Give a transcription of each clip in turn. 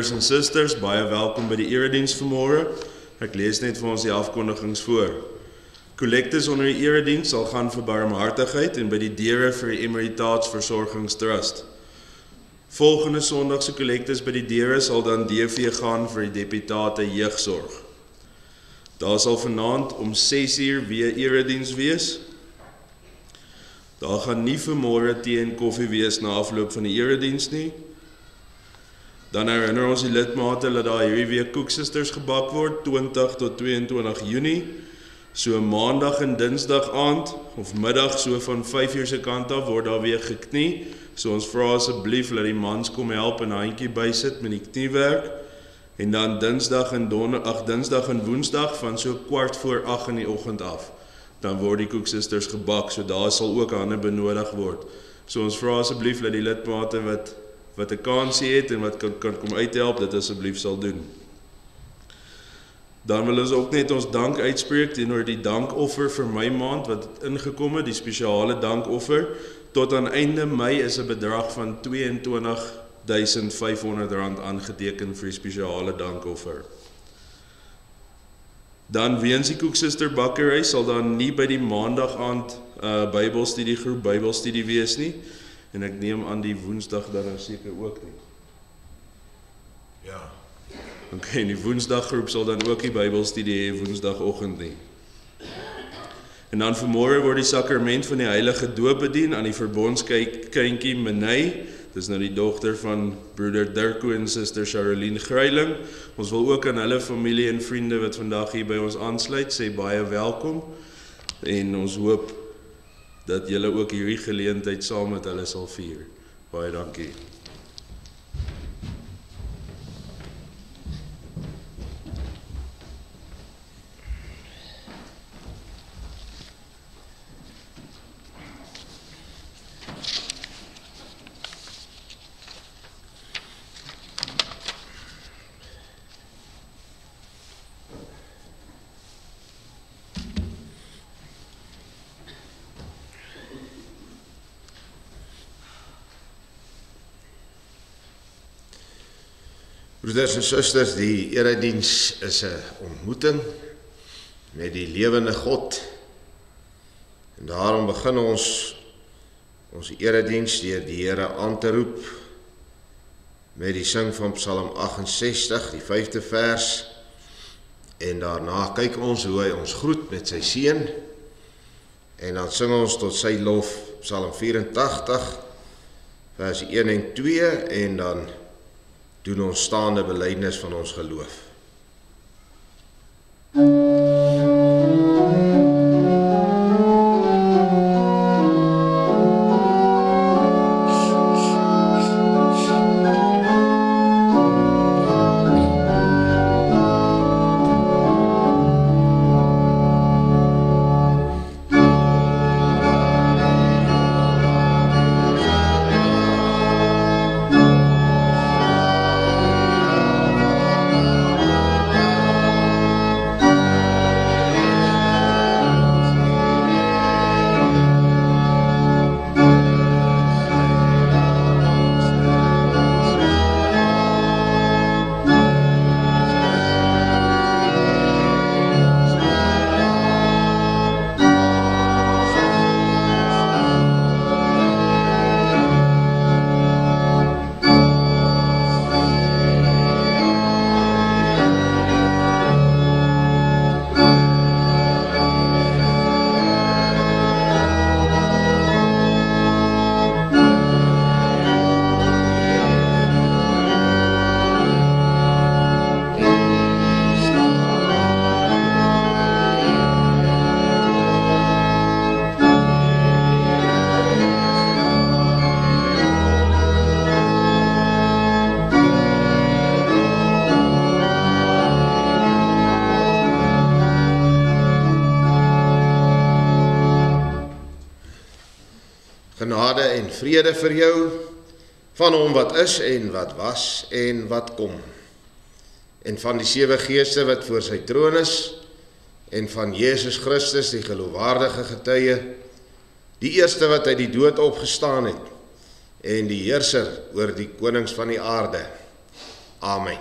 Broeders en susters, baie welkom by die erediens vanmôre. Ek lees net vir ons die afkondigings voor. Kollektes onder die erediens sal gaan vir barmhartigheid en by die deure vir die Emeritaatsversorgingstrust. Volgende Sondag se kollektes by die deure sal dan DV gaan vir die deputate jeugsorg. Daar sal vanaand om 6:00 weer erediens wees. Daar gaan nie vanmôre tee en koffie wees na afloop van die erediens nie. Dan herinner ons die lidmate dat daar hierdie week koeksisters gebak word, 20 tot 22 Junie. So maandag en dinsdag aand of middag so van 5:00 se kant af word daar weer geknie. So ons vra asseblief dat die mans kom help en 'n handjie bysit met die kniewerk. En dan dinsdag en woensdag van so 7:15 in die oggend af. Dan word die koeksisters gebak, so daar sal ook hande benodig word. So ons vra asseblief dat die lidmate wat 'n kansie het en wat kan kom uithelp, dit asseblief sal doen. Dan wil ons ook net ons dank uitspreek teenoor die dankoffer vir my maand wat ingekom het, die spesiale dankoffer. Tot aan einde Mei is 'n bedrag van R22.500 aangeteken vir die spesiale dankoffer. Dan weens die Koeksister bakkery sal dan nie by die maandag aand Bybelstudiegroep Bybelstudie wees nie. En ek neem aan die woensdag dan seker ook nie. Ja. Okay, en die woensdaggroep sal dan ook die Bybelstudie hê woensdagoggend nie. En dan vanmôre word die sakrament van die heilige doop bedien aan die verbondskindjie Menay. Dis nou die dogter van broeder Dirko en suster Charlene Greiling. Ons wil ook aan hulle familie en vriende wat vandag hier by ons aansluit, sê baie welkom. En ons hoop dat julle ook hierdie geleentheid saam met hulle sal vier. Baie dankie. Broeders en susters, die erediens is 'n ontmoeting met die lewende God. En daarom begin ons erediens deur die Here aan te roep met die sing van Psalm 68, die 5de vers. En daarna kyk ons hoe hy ons groet met sy seën. En dan sing ons tot sy lof Psalm 84, vers 1 en 2 en dan doen ons staande belydenis van ons geloof. Genade en vrede vir jou, van hom wat is en wat was en wat kom, en van die 7 geeste wat voor sy troon is, en van Jesus Christus, die geloofwaardige getuie, die eerste wat uit die dood opgestaan het, en die heerser oor die konings van die aarde, Amen.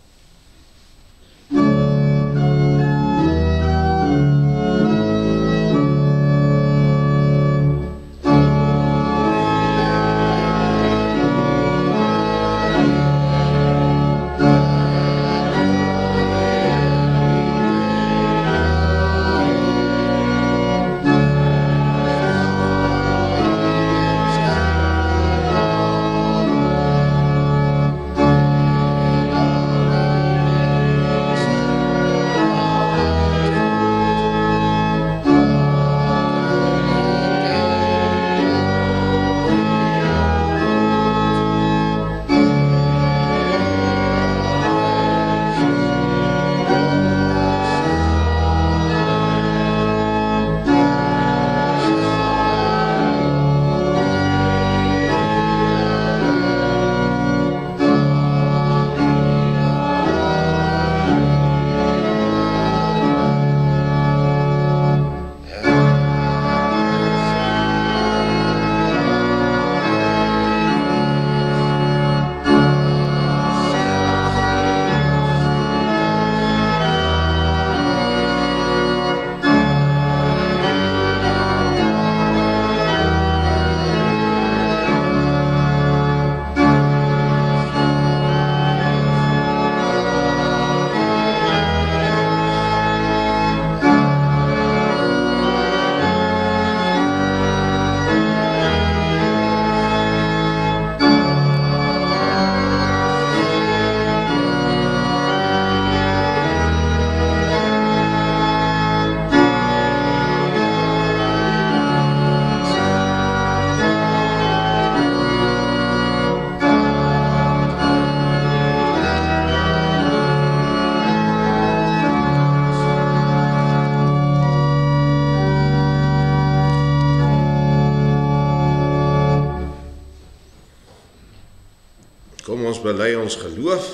Kom ons bely ons geloof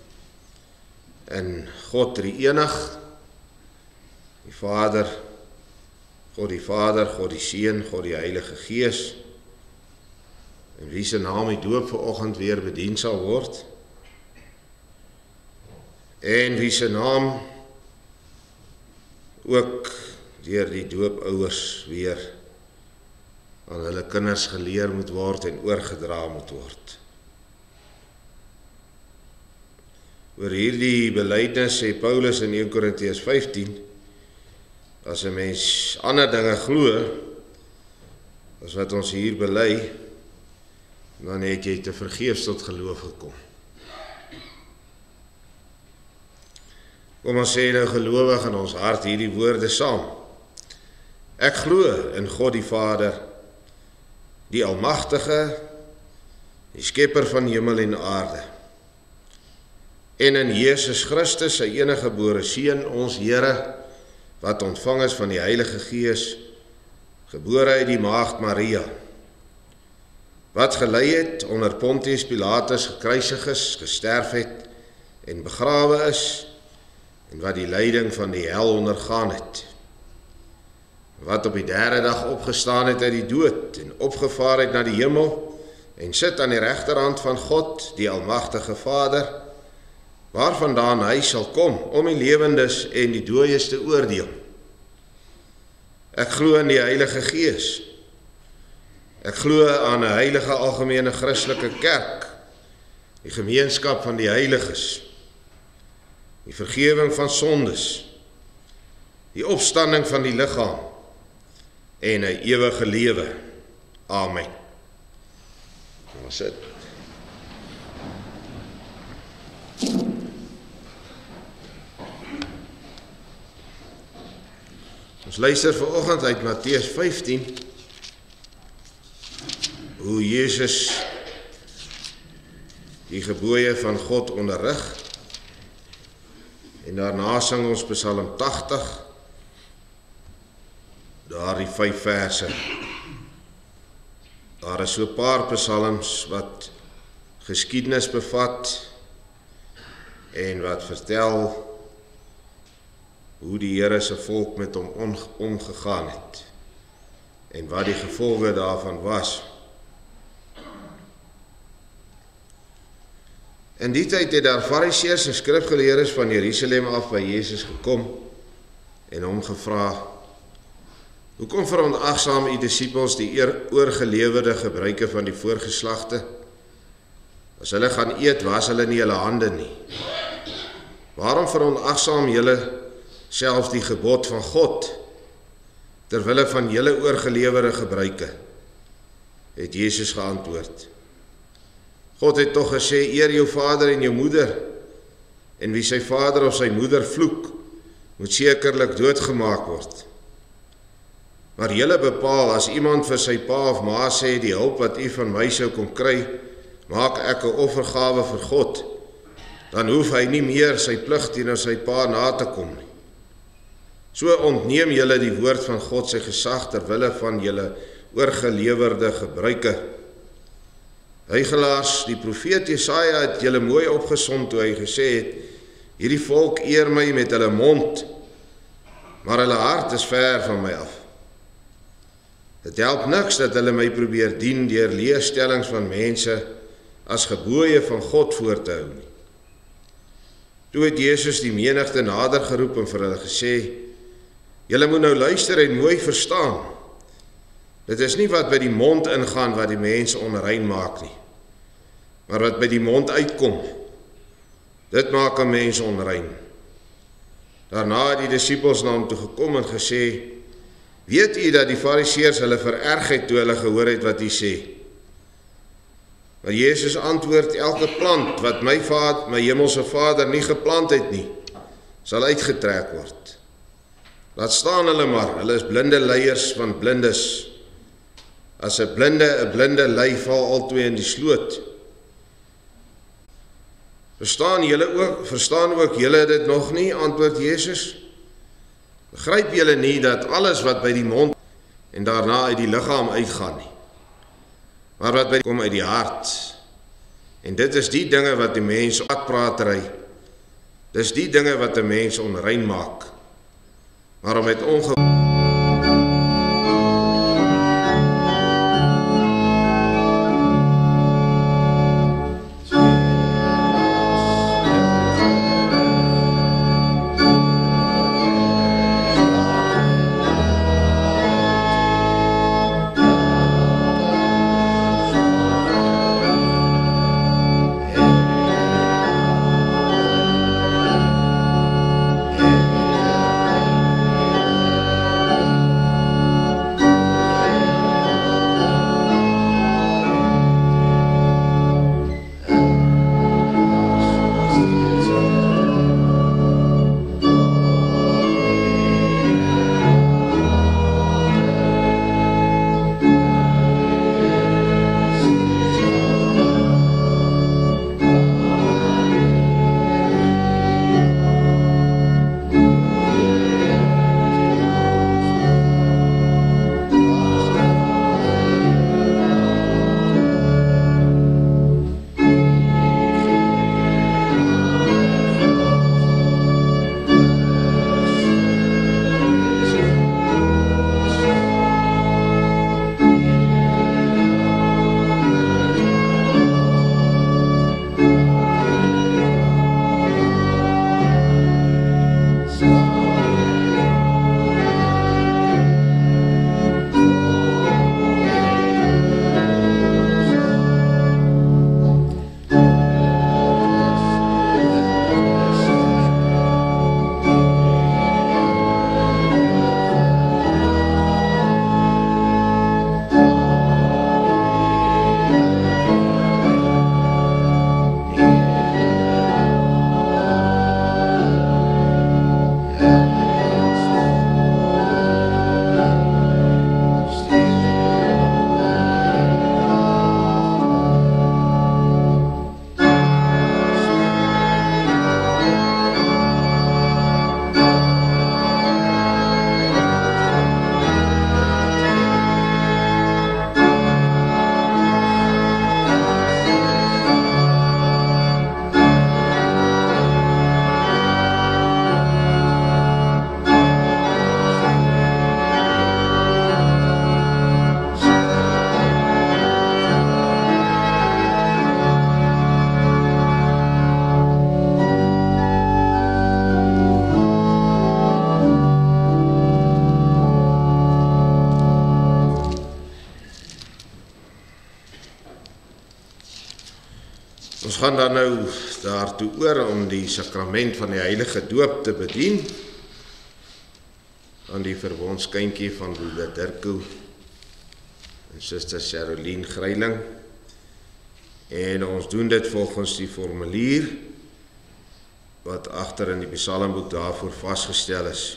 in God drie-enig, die Vader, God die Seun, God die Heilige Gees, in wie se naam die doop vanoggend weer bedien sal word, en wie se naam ook deur die doopouers weer aan hulle kinders geleer moet word en oorgedra moet word. Oor hierdie belydenis sê Paulus in 1 Korintiërs 15, as 'n mens ander dinge glo as wat ons hier bely, dan het jy te vergeefs tot geloof gekom. Kom ons sê nou gelowig in ons hart hierdie woorde saam. Ek glo in God die Vader, die Almagtige, die Skepper van hemel en aarde, en in Jesus Christus, sy enige gebore Seun, ons Here, wat ontvang is van die Heilige Gees, gebore uit die maagd Maria, wat gelei het onder Pontius Pilatus, gekruisig is, gesterf het en begrawe is, en wat die lyding van die hel ondergaan het, wat op die derde dag opgestaan het uit die dood en opgevaar het na die hemel en sit aan die regterhand van God, die Almagtige Vader, waarvandaan hy sal kom om die lewendes en die dooies te oordeel. Ek glo in die Heilige Gees. Ek glo aan 'n heilige algemene Christelike kerk, die gemeenskap van die heiliges, die vergewing van sondes, die opstanding van die liggaam en 'n ewige lewe. Amen. Ons sit. Ons luister vanoggend uit Matteus 15, hoe Jesus die gebooie van God onderrig, en daarna sing ons Psalm 80, daar die 5 verse. Daar is so 'n paar psalms wat geskiedenis bevat en wat vertel hoe die Here se volk met hom omgegaan het en wat die gevolge daarvan was. In die tyd het daar Fariseërs en skrifgeleerdes van Jerusalem af by Jesus gekom en hom gevra: "Hoekom verontagsaam u disippels die oorgelewerde gebruike van die voorgeslagte? As hulle gaan eet, was hulle nie hulle hande nie. Waarom verontagsaam julle selfs die gebod van God terwille van julle oorgelewerde gebruike?" Het Jesus geantwoord: "God het tog gesê, eer jou vader en jou moeder, en wie sy vader of sy moeder vloek, moet sekerlik doodgemaak word. Maar julle bepaal, as iemand vir sy pa of ma sê, die hulp wat u van my sou kom kry, maak ek 'n offergawe vir God, dan hoef hy nie meer sy plig teenoor sy pa na te kom nie. So ontneem julle die woord van God sy gesag terwille van julle oorgelewerde gebruike. Huigelaars, die profeet Jesaja het julle mooi opgesom toe hy gesê het, hierdie volk eer my met hulle mond, maar hulle hart is ver van my af. Het help niks dat hulle my probeer dien deur leerstellings van mense as gebooie van God voor te hou nie." Toe het Jesus die menigte nader geroep en vir hulle gesê: "Julle moet nou luister en mooi verstaan. Dit is nie wat by die mond ingaan wat die mense onrein maak nie, maar wat by die mond uitkom, dit maak 'n mens onrein." Daarna het die disippels na hom toe gekom en gesê: "Weet u dat die Fariseërs hulle vererg het toe hulle gehoor het wat u sê?" Maar Jesus antwoord: "Elke plant wat my hemelse Vader nie geplant het nie, sal uitgetrek word. Laat staan hulle maar, hulle is blinde leiers van blindes. As 'n blinde lei, val albei in die sloot. Verstaan ook julle dit nog nie?" Antwoord Jesus. "Begryp julle nie dat alles wat by die mond en daarna uit die liggaam uitgaan nie, maar wat by kom uit die hart? En dit is die dinge wat die mens pratery. Dis die dinge wat 'n mens onrein maak. Maar om met Ons gaan dan nou daartoe oor om die sakrament van die heilige doop te bedien aan die verbondskindjie van broeder Dirko en suster Caroline Greiling. En ons doen dit volgens die formulier wat agter in die psalmboek daarvoor vasgestel is.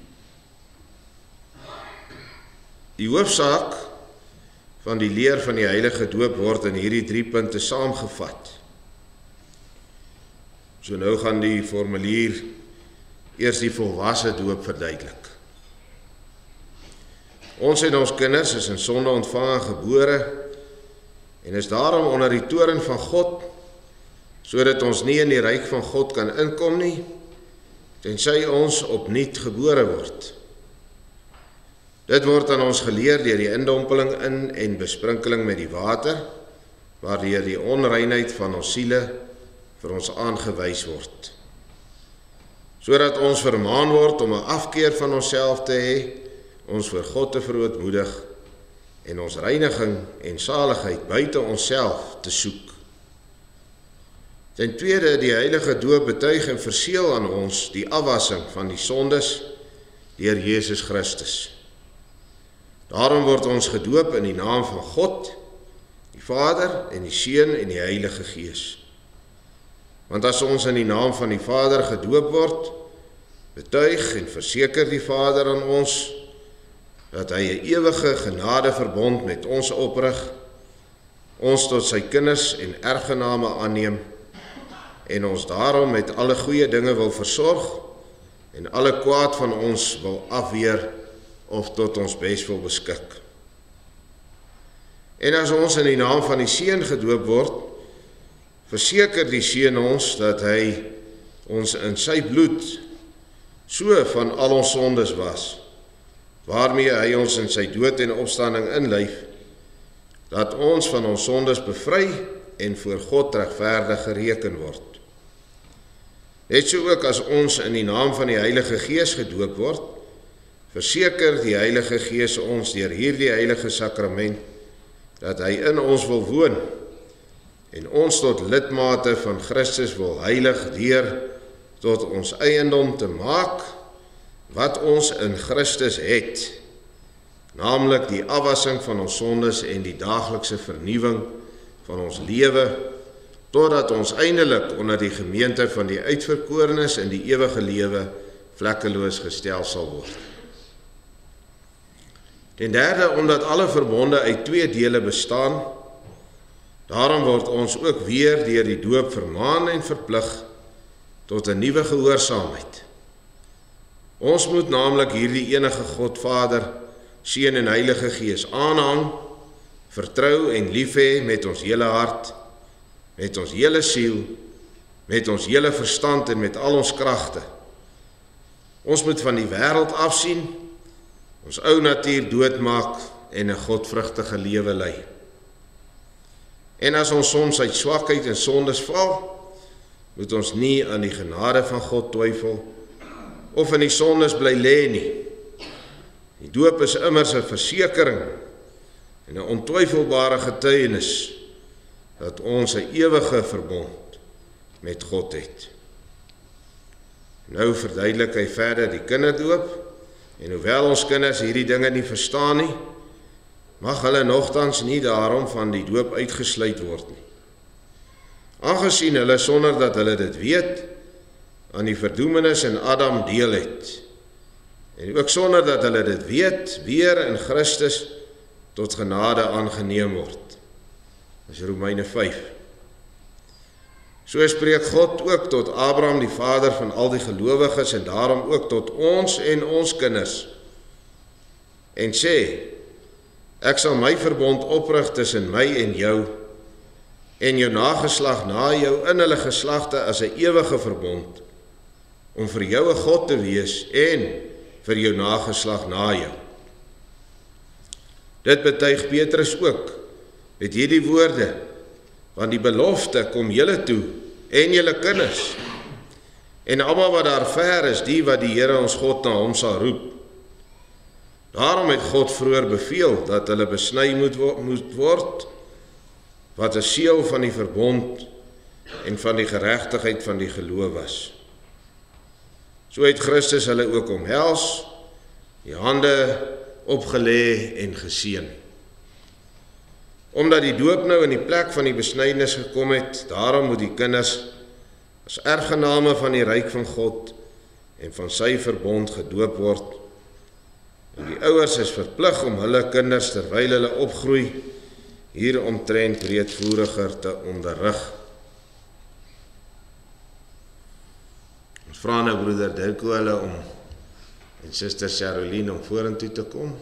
Die hoofsaak van die leer van die heilige doop word in hierdie 3 punte saamgevat. So nou gaan die formulier eers die volwasse doop verduidelik. Ons en ons kinders is in sonde ontvang en gebore en is daarom onder die toorn van God, sodat ons nie in die ryk van God kan inkom nie, tensy ons opnuut gebore word. Dit word aan ons geleer deur die indompeling in en besprinkeling met die water, waardeur die onreinheid van ons siele vir ons aangewys word. Sodat ons vermaan word om 'n afkeer van onsself te hê, ons voor God te verootmoedig en ons reiniging en saligheid buite onsself te soek. Ten tweede, die heilige doop betuig en verseël aan ons die afwassing van die sondes deur Jesus Christus. Daarom word ons gedoop in die naam van God, die Vader en die Seun en die Heilige Gees. Want as ons in die naam van die Vader gedoop word, betuig en verseker die Vader aan ons dat hy 'n ewige genadeverbond met ons oprig, ons tot sy kinders en erfgename aanneem en ons daarom met alle goeie dinge wil versorg en alle kwaad van ons wil afweer of tot ons bes wil beskik. En as ons in die naam van die Seun gedoop word, verseker die Seun ons dat hy ons in sy bloed so van al ons sondes was, waarmee hy ons in sy dood en opstanding inlyf, dat ons van ons sondes bevry en voor God regverdig gereken word. Net so ook as ons in die naam van die Heilige Gees gedoop word, verseker die Heilige Gees ons deur hierdie heilige sakrament, dat hy in ons wil woon en ons tot lidmate van Christus wil heilig deur tot ons eiendom te maak, wat ons in Christus het, naamlik die afwassing van ons sondes en die daaglikse vernuwing van ons lewe, totdat ons eindelik onder die gemeente van die uitverkorenes in die ewige lewe vlekkeloos gestel sal word. Ten derde, omdat alle verbonde uit 2 dele bestaan, daarom word ons ook weer deur die doop vermaan en verplig tot 'n nuwe gehoorsaamheid. Ons moet naamlik hierdie enige God Vader, Seun en Heilige Gees aanhang, vertrou en lief hê met ons hele hart, met ons hele siel, met ons hele verstand en met al ons kragte. Ons moet van die wêreld afsien, ons ou natuur doodmaak en 'n godvrugtige lewe lei. En as ons soms uit swakheid en sondes val, moet ons nie aan die genade van God twyfel of in die sondes bly lê nie. Die doop is immers 'n versekering en 'n ontwyfelbare getuienis dat ons 'n ewige verbond met God het. Nou verduidelik hy verder die kinderdoop, en hoewel ons kinders hierdie dinge nie verstaan nie, mag hulle nogtans nie daarom van die doop uitgesluit word nie. Aangesien hulle sonder dat hulle dit weet, aan die verdoemenis in Adam deel het, en ook sonder dat hulle dit weet, weer in Christus tot genade aangeneem word. Dis Romeine 5. So spreek God ook tot Abraham, die vader van al die gelowiges, en daarom ook tot ons en ons kinders, en sê, ek sal my verbond oprig tussen my en jou nageslag na jou in hulle geslagte as 'n ewige verbond, om vir jou 'n God te wees en vir jou nageslag na jou. Dit betuig Petrus ook met hierdie woorde, want die belofte kom julle toe en julle kinders en almal wat daar ver is, die wat die Here ons God na hom sal roep. Daarom het God vroeër beveel dat hulle besny moet word, wat 'n seël van die verbond en van die geregtigheid van die geloof was. So het Christus hulle ook omhels, die hande opgelê en geseën. Omdat die doop nou in die plek van die besnydenis gekom het, daarom moet die kinders as erfgename van die ryk van God en van sy verbond gedoop word. En die ouers is verplig om hulle kinders terwyl hulle opgroei hieromtrent breedvoeriger te onderrig. Ons vra nou broeder Dirko hulle en suster Caroline om vorentoe te kom.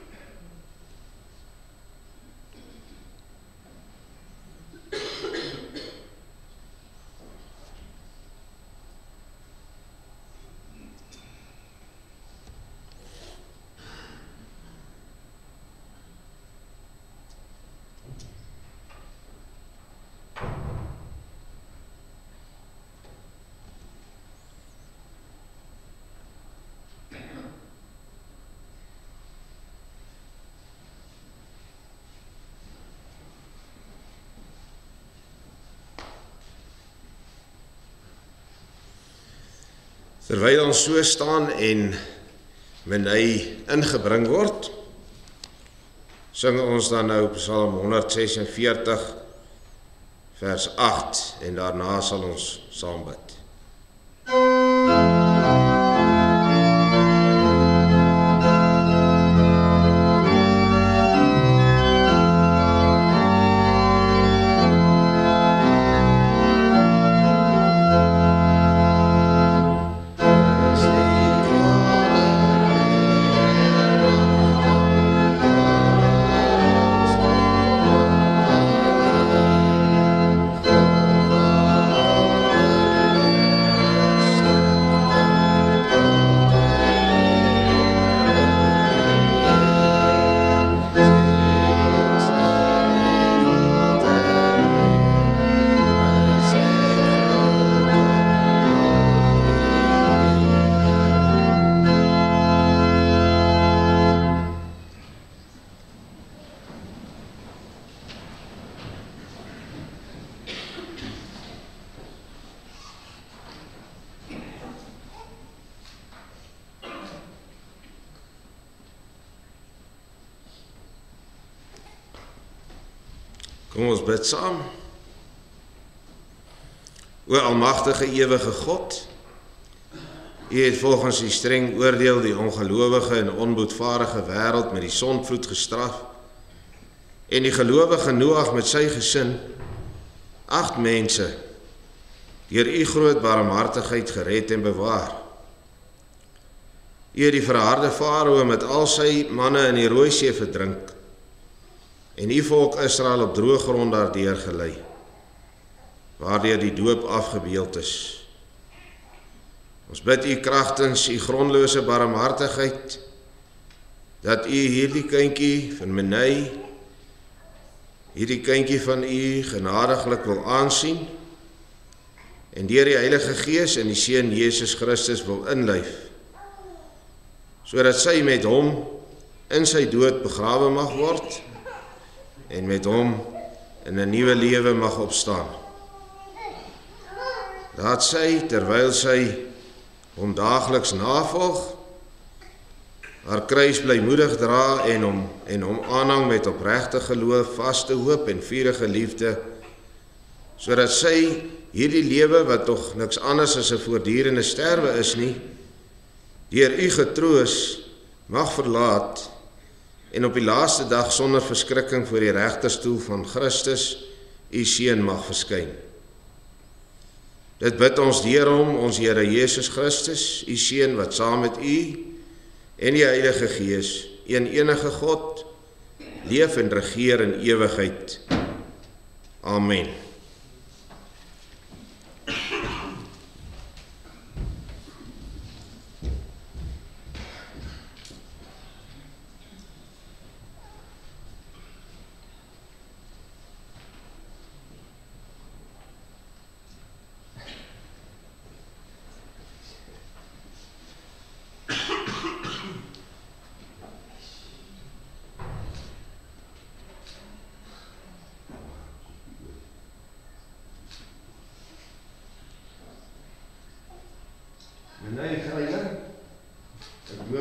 Terwyl ons so staan en menei ingebring word, sing ons dan nou Psalm 146 vers 8 en daarna sal ons saam bid. Kom ons bid saam. O almagtige ewige God, U het volgens die streng oordeel die ongelowige en onboedvaardige wêreld met die sondvloed gestraf en die gelowige Noag met sy gesin, 8 mense, deur U groot barmhartigheid gered en bewaar. U het die verharde Farao met al sy manne in die Rooi See verdrink en U volk Israel op droë grond daardeur gelei, waardeur die doop afgebeeld is. Ons bid U kragtens U grondlose barmhartigheid, dat U hierdie kindjie van Menei, hierdie kindjie van U genadiglik wil aansien, en deur die Heilige Gees en die Seun Jesus Christus wil inlyf, sodat sy met hom in sy dood begrawe mag word, en met hom in 'n nuwe lewe mag opstaan. Laat sy, terwyl sy hom daagliks navolg, haar kruis blymoedig dra en hom aanhang met opregte geloof, vaste hoop en vurige liefde, sodat sy hierdie lewe wat tog niks anders as 'n voortdurende sterwe is nie, deur U getroos mag verlaat en op die laaste dag sonder verskrikking voor die regterstoel van Christus, U Seun, mag verskyn. Dit bid ons deur hom, ons Here Jesus Christus, U Seun, wat saam met U en die Heilige Gees, een enige God, leef en regeer in ewigheid. Amen.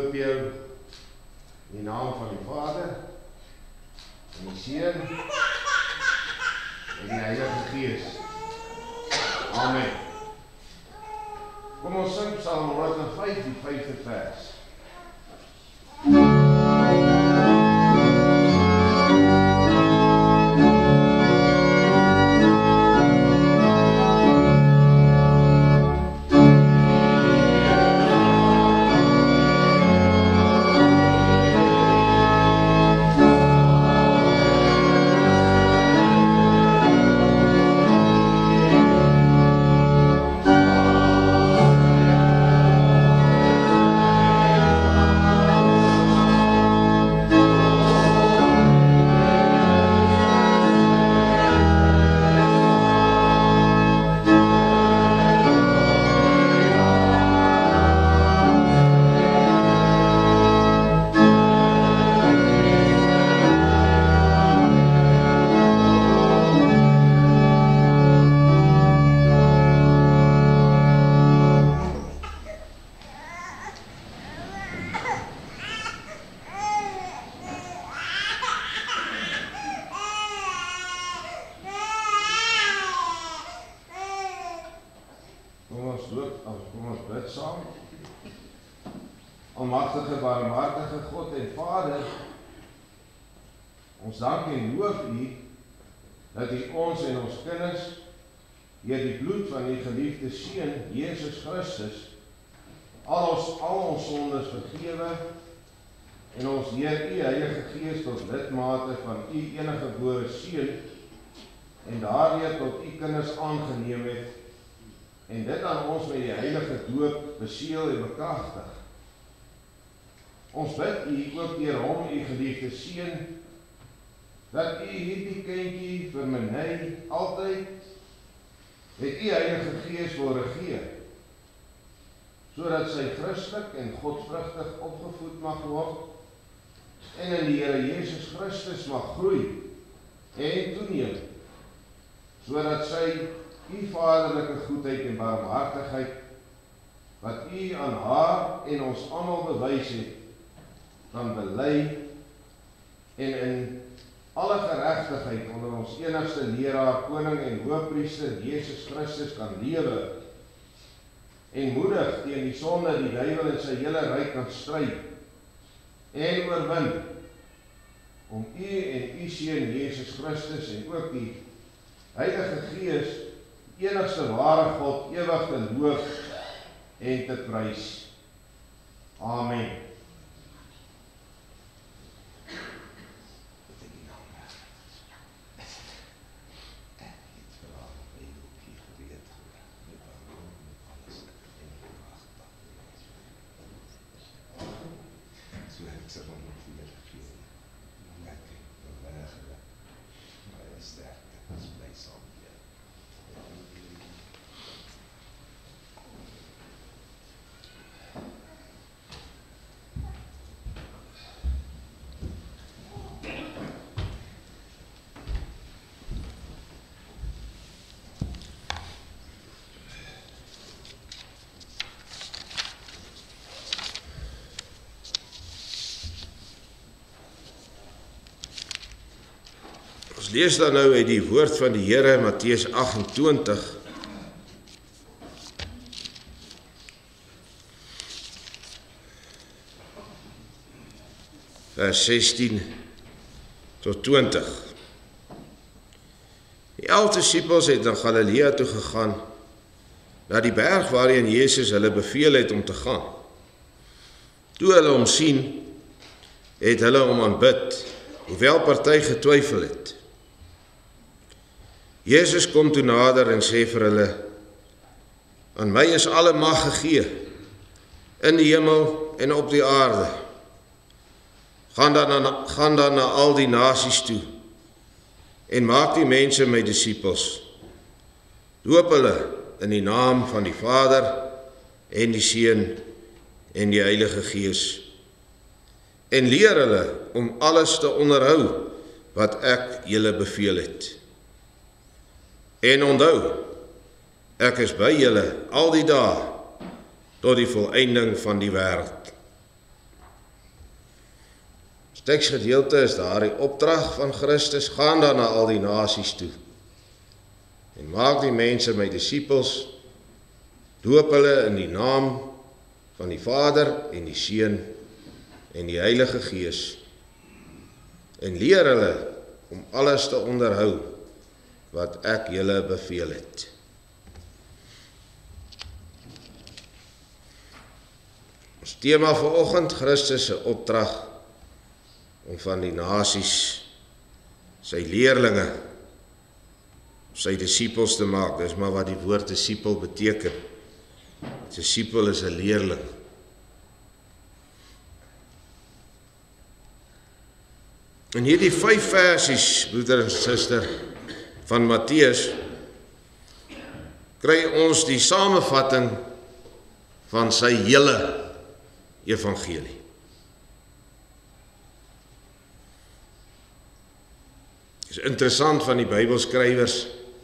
doop jou in die naam van die Vader, en die Seun, en die Heilige Gees. Amen. Kom ons sing Psalm 105, die 5de vers. Kom ons bid saam. Almagtige, barmhartige God en Vader, ons dank en loof U dat U ons en ons kinders deur die bloed van U geliefde Seun, Jesus Christus, al ons sondes vergewe en ons deur U Heilige Gees tot lidmate van U eniggebore Seun en daardeur tot U kinders aangeneem het, en dit aan ons met die heilige doop beseël en bekragtig. Ons bid U ook deur hom, U geliefde Seun, dat U hierdie kindjie vir my altyd met U Heilige Gees wil regeer, sodat sy Christelik en godvrugtig opgevoed mag word en in die Here Jesus Christus mag groei en toeneem, sodat sy U vaderlike goedheid en barmhartigheid, wat U aan haar en ons almal bewys het, kan bely en in alle geregtigheid onder ons enigste leraar, koning en hoëpriester Jesus Christus kan lewe en moedig teen die sonde, die duiwel en sy hele ryk kan stry en oorwin, om U en U Seun Jesus Christus en ook die Heilige Gees, enigste ware God, ewig te loof en te prys. Amen. Ons lees dan nou uit die woord van die Here, Matteus 28, vers 16 tot 20. Die 11 disippels het na Galilea toe gegaan, na die berg waarheen Jesus hulle beveel het om te gaan. Toe hulle hom sien, het hulle hom aanbid, hoewel party getwyfel het. Jesus kom toe nader en sê vir hulle, aan my is alle mag gegee, in die hemel en op die aarde. Gaan dan na al die nasies toe, en maak die mense my disippels. Doop hulle in die naam van die Vader, en die Seun, en die Heilige Gees. En leer hulle om alles te onderhou, wat ek julle beveel het. En onthou, ek is by julle al die dae, tot die volëinding van die wêreld. teksgedeelte is daardie opdrag van Christus, gaan dan na al die nasies toe en maak die mense my disippels, doop hulle in die naam van die Vader en die Seun en die Heilige Gees en leer hulle om alles te onderhou wat ek julle beveel het. Ons tema vanoggend, Christus se opdrag om van die nasies sy leerlinge, sy disippels te maak. Dis maar wat die woord disipel beteken. Disipel is 'n leerling. En hierdie 5 versies, broeder en suster, van Matteus, kry ons die samevatting van sy hele evangelie. Het is interessant van die Bybelskrywers,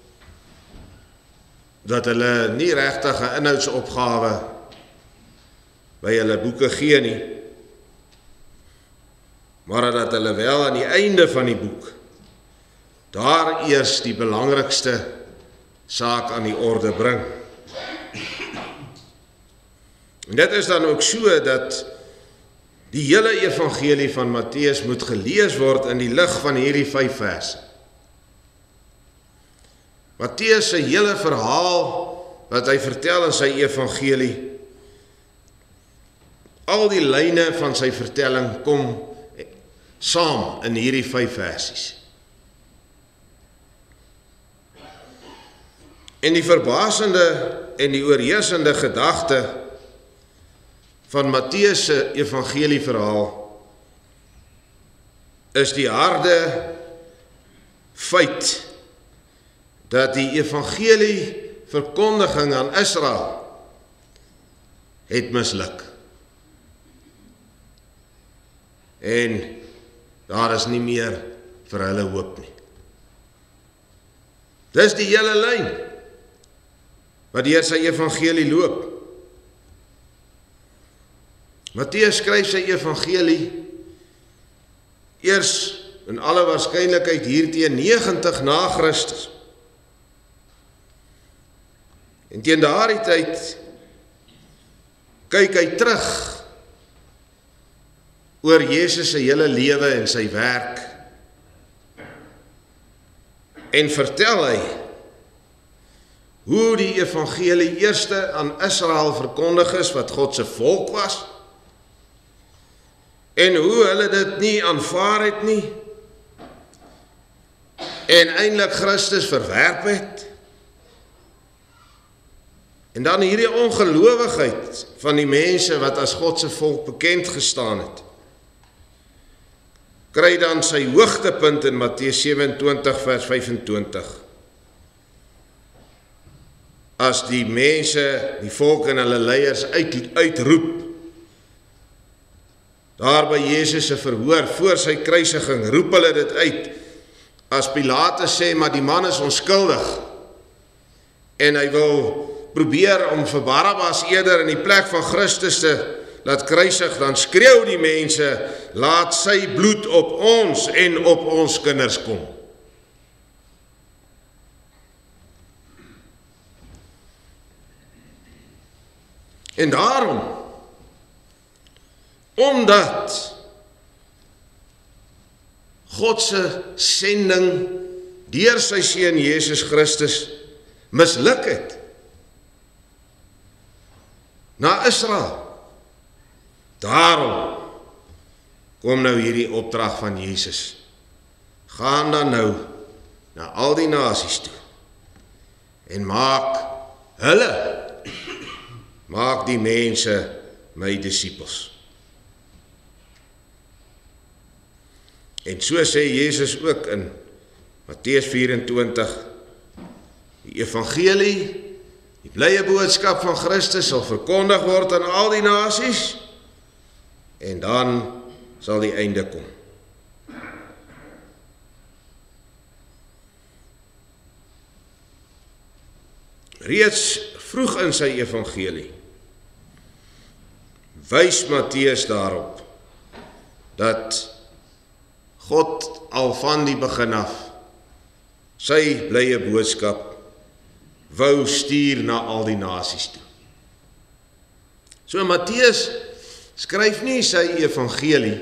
dat hulle nie regtig 'n inhoudsopgawe by hulle boeke gee nie, maar dat hulle wel aan die einde van die boek daar eers die belangrikste saak aan die orde bring. En dit is dan ook so dat die hele evangelie van Matteus moet gelees word in die lig van hierdie 5 verse. Matteus se hele verhaal wat hy vertel in sy evangelie, al die lyne van sy vertelling kom saam in hierdie 5 versies. En die verbasende en die oorheersende gedagte van Matteus se evangelieverhaal is die harde feit dat die evangelie verkondiging aan Israel het misluk. En daar is nie meer vir hulle hoop nie. Dis die hele lyn wat deur sy evangelie loop. Matteus skryf sy evangelie eers in alle waarskynlikheid hier teen 90 na Christus. En teen daardie tyd kyk hy terug oor Jesus se hele lewe en sy werk en vertel hy hoe die evangelie eerste aan Israel verkondig is wat God se volk was en hoe hulle dit nie aanvaar het nie en eintlik Christus verwerp het. En dan hierdie ongelowigheid van die mense wat as God se volk bekend gestaan het, kry dan sy hoogtepunt in Matteus 27 vers 25. As die mense, die volk en hulle leiers uitroep, daar by Jesus se verhoor, voor sy kruisiging, roep hulle dit uit, as Pilatus sê, maar die man is onskuldig, en hy wil probeer om vir Barabbas eerder in die plek van Christus te laat kruisig, dan skreeu die mense, laat sy bloed op ons en op ons kinders kom. En daarom, omdat God se sending deur sy seun Jesus Christus misluk het na Israel, daarom kom nou hierdie opdrag van Jesus. Gaan dan nou na al die nasies toe en maak die mense my disippels. En so sê Jesus ook in Matteus 24, die evangelie, die blye boodskap van Christus sal verkondig word aan al die nasies, en dan sal die einde kom. Reeds vroeg in sy evangelie wys Matteus daarop dat God al van die begin af sy blye boodskap wou stuur na al die nasies toe. So Matteus skryf nie sy evangelie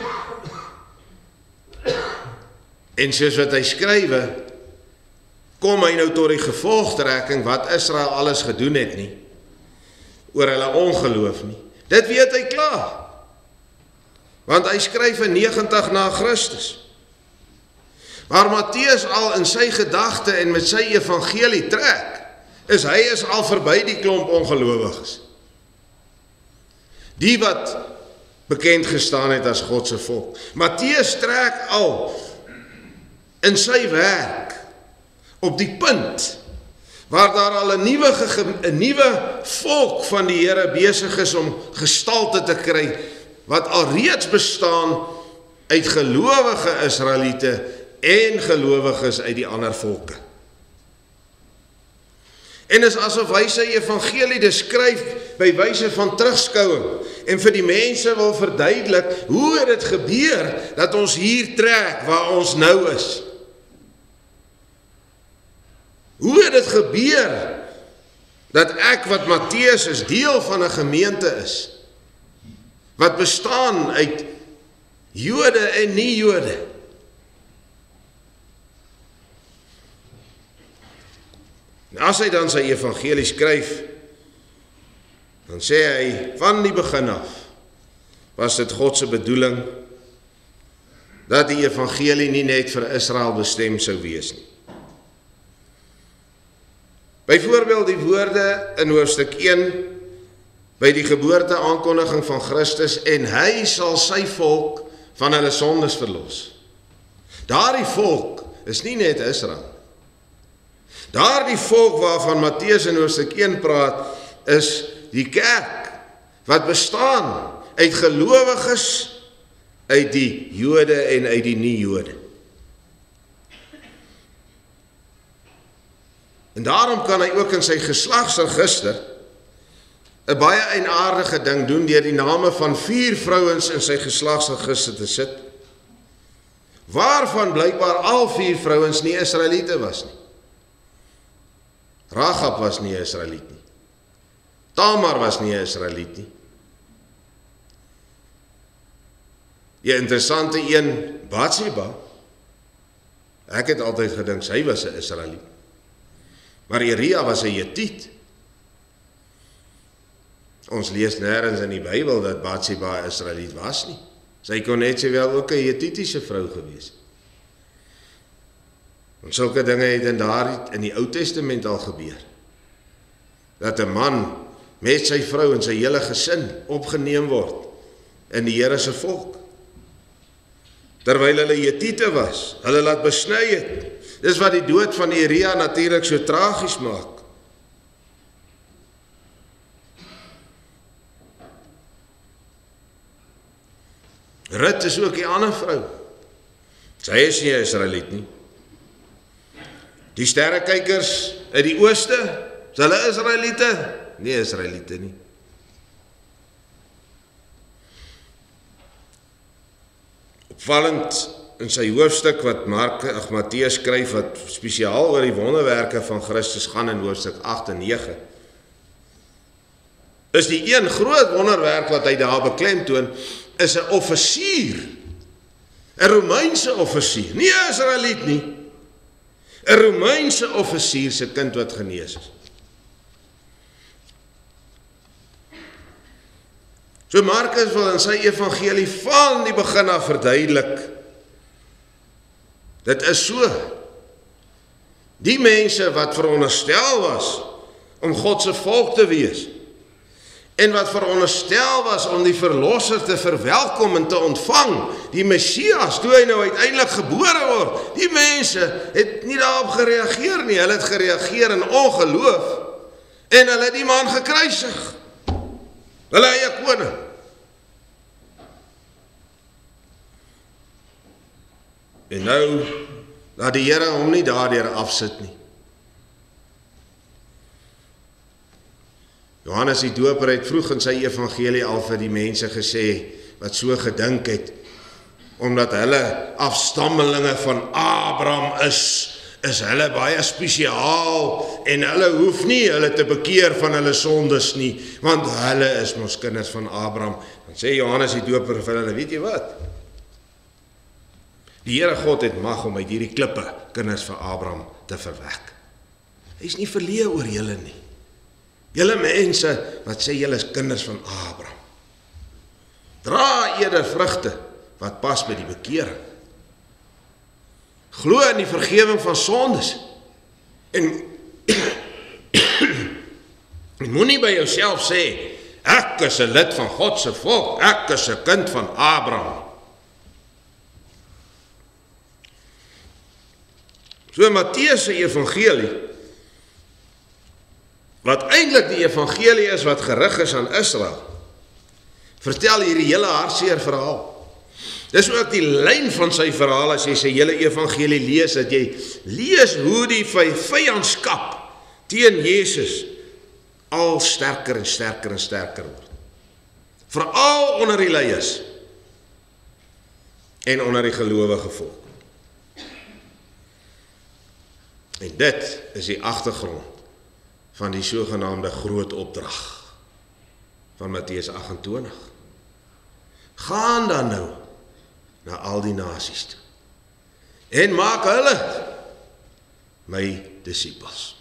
en soos wat hy skrywe, kom hy nou tot die gevolgtrekking wat Israel alles gedoen het nie, oor hulle ongeloof nie. Dit weet hy klaar, want hy skryf in 90 na Christus. Maar Matteus al in sy gedagte en met sy evangelie trek, hy is al verby die klomp ongelowiges. Die wat bekend gestaan het as God se volk. Matteus trek al in sy werk op die punt waar daar al 'n nuwe volk van die Here besig is om gestalte te kry, wat al reeds bestaan uit gelowige Israeliete en gelowiges uit die ander volke. En is asof hy sy evangelie skryf by wyse van terugskouing en vir die mense wil verduidelik hoe het dit gebeur dat ons hier trek waar ons nou is. Hoe het dit gebeur dat ek wat Matteus is deel van 'n gemeente is wat bestaan uit Jode en nie-Jode. As hy dan sy evangelie skryf, dan sê hy, van die begin af, was dit God se bedoeling, dat die evangelie nie net vir Israel bestem sou wees nie. Byvoorbeeld die woorde in hoofstuk 1, by die geboorte aankondiging van Christus, en hy sal sy volk van hulle sondes verlos. Daardie volk is nie net Israel. Daardie volk waarvan Matteus in hoofstuk 1 praat, is die kerk, wat bestaan uit gelowiges, uit die Jode en uit die nie-Jode. En daarom kan hy ook in sy geslagsregister 'n baie eienaardige ding doen deur die name van 4 vrouens in sy geslagsregister te sit, waarvan blykbaar al 4 vrouens nie Israeliete was nie. Rahab was nie 'n Israeliet nie. Tamar was nie 'n Israeliet nie. Die interessante een, Batseba, ek het altyd gedink sy was 'n Israeliet. Maar Uria was 'n Hetiet. Ons lees nêrens in die Bybel dat Batseba 'n Israeliet was nie. Sy kon net sowel ook 'n Hetitiese vrou gewees het. En sulke dinge het in die Ou Testament al gebeur. Dat 'n man met sy vrou en sy hele gesin opgeneem word in die Here se volk. Terwyl hulle Hetiete was, hulle laat besny het. Dis wat die dood van Uria natuurlik so tragies maak. Rut is ook die ander vrou. Sy is nie 'n Israeliet nie. Die sterrekykers uit die ooste, is hulle Israeliete? Nie Israeliete nie. Opvallend in sy hoofstuk wat Matteus skryf, wat spesiaal oor die wonderwerke van Christus gaan in hoofstuk 8 en 9, is die een groot wonderwerk wat hy daar beklemtoon, is 'n offisier, 'n Romeinse offisier, nie 'n Israeliet nie, 'n Romeinse offisier se kind wat genees is. So Markus wil in sy evangelie van die begin af verduidelik, dit is so, die mense wat veronderstel was om God se volk te wees, en wat veronderstel was om die verlosser te verwelkom en te ontvang, die Messias, toe hy nou uiteindelik gebore word, die mense het nie daarop gereageer nie, hulle het gereageer in ongeloof, en hulle het die man gekruisig, hulle eie koning. En nou, laat die Here hom nie daardeur afsit nie. Johannes die Doper het vroeg in sy evangelie al vir die mense gesê, wat so gedink het, omdat hulle afstammelinge van Abraham is hulle baie spesiaal en hulle hoef nie hulle te bekeer van hulle sondes nie, want hulle is mos kinders van Abraham. Dan sê Johannes die Doper vir hulle, weet jy wat? Die Here God het mag om uit hierdie klippe kinders van Abraham te verwek. Hy is nie verleë oor julle nie. Julle mense wat sê julle is kinders van Abraham, dra eerder vrugte wat pas by die bekering. Glo in die vergewing van sondes. En moenie by jouself sê, ek is 'n lid van God se volk, ek is 'n kind van Abraham. So Matteus se evangelie, wat eintlik die evangelie is wat gerig is aan Israel, vertel hierdie hele hartseer verhaal. Dis ook die lyn van sy verhaal as jy sy hele evangelie lees, dat jy lees hoe die vyandskap teen Jesus al sterker en sterker en sterker word. Veral onder die leiers en onder die gelowige volk. En dit is die agtergrond van die sogenaamde groot opdrag van Matteus 28. Gaan dan nou na al die nasies toe en maak hulle my disippels.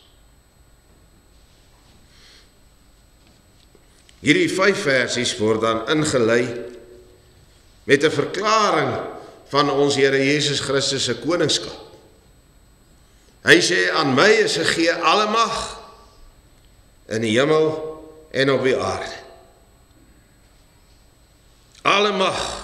Hierdie 5 versies word dan ingelei met 'n verklaring van ons Here Jesus Christus se koningskap. Hy sê, aan my is gegee alle mag in die hemel en op die aarde. Alle mag.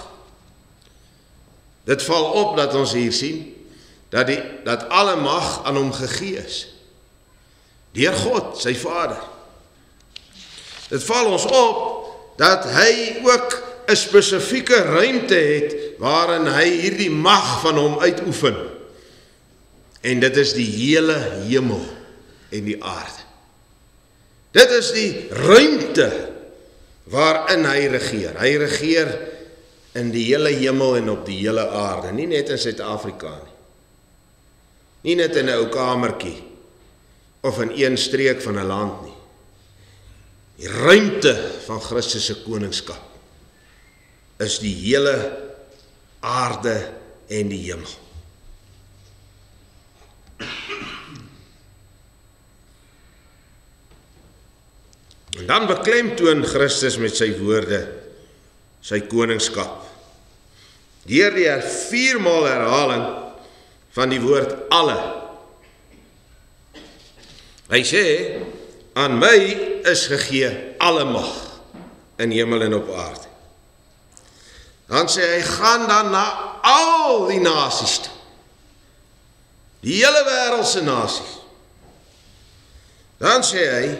Dit val op dat ons hier sien, dat alle mag aan hom gegee is. Deur God, sy Vader. Dit val ons op, dat hy ook 'n spesifieke ruimte het, waarin hy hierdie mag van hom uitoefen. En dit is die hele hemel en die aarde. Dit is die ruimte waarin hy regeer. Hy regeer in die hele hemel en op die hele aarde, nie net in Suid-Afrika nie. Nie net in 'n ou kamertjie of in een streek van 'n land nie. Die ruimte van Christus se koningskap is die hele aarde en die hemel. En dan beklemtoon Christus met sy woorde sy koningskap. Deur die 4-maal herhaling van die woord alle. Hy sê, aan my is gegee alle mag in hemel en op aarde. Dan sê hy, gaan dan na al die nasies toe. Die hele wêreldse nasies. Dan sê hy,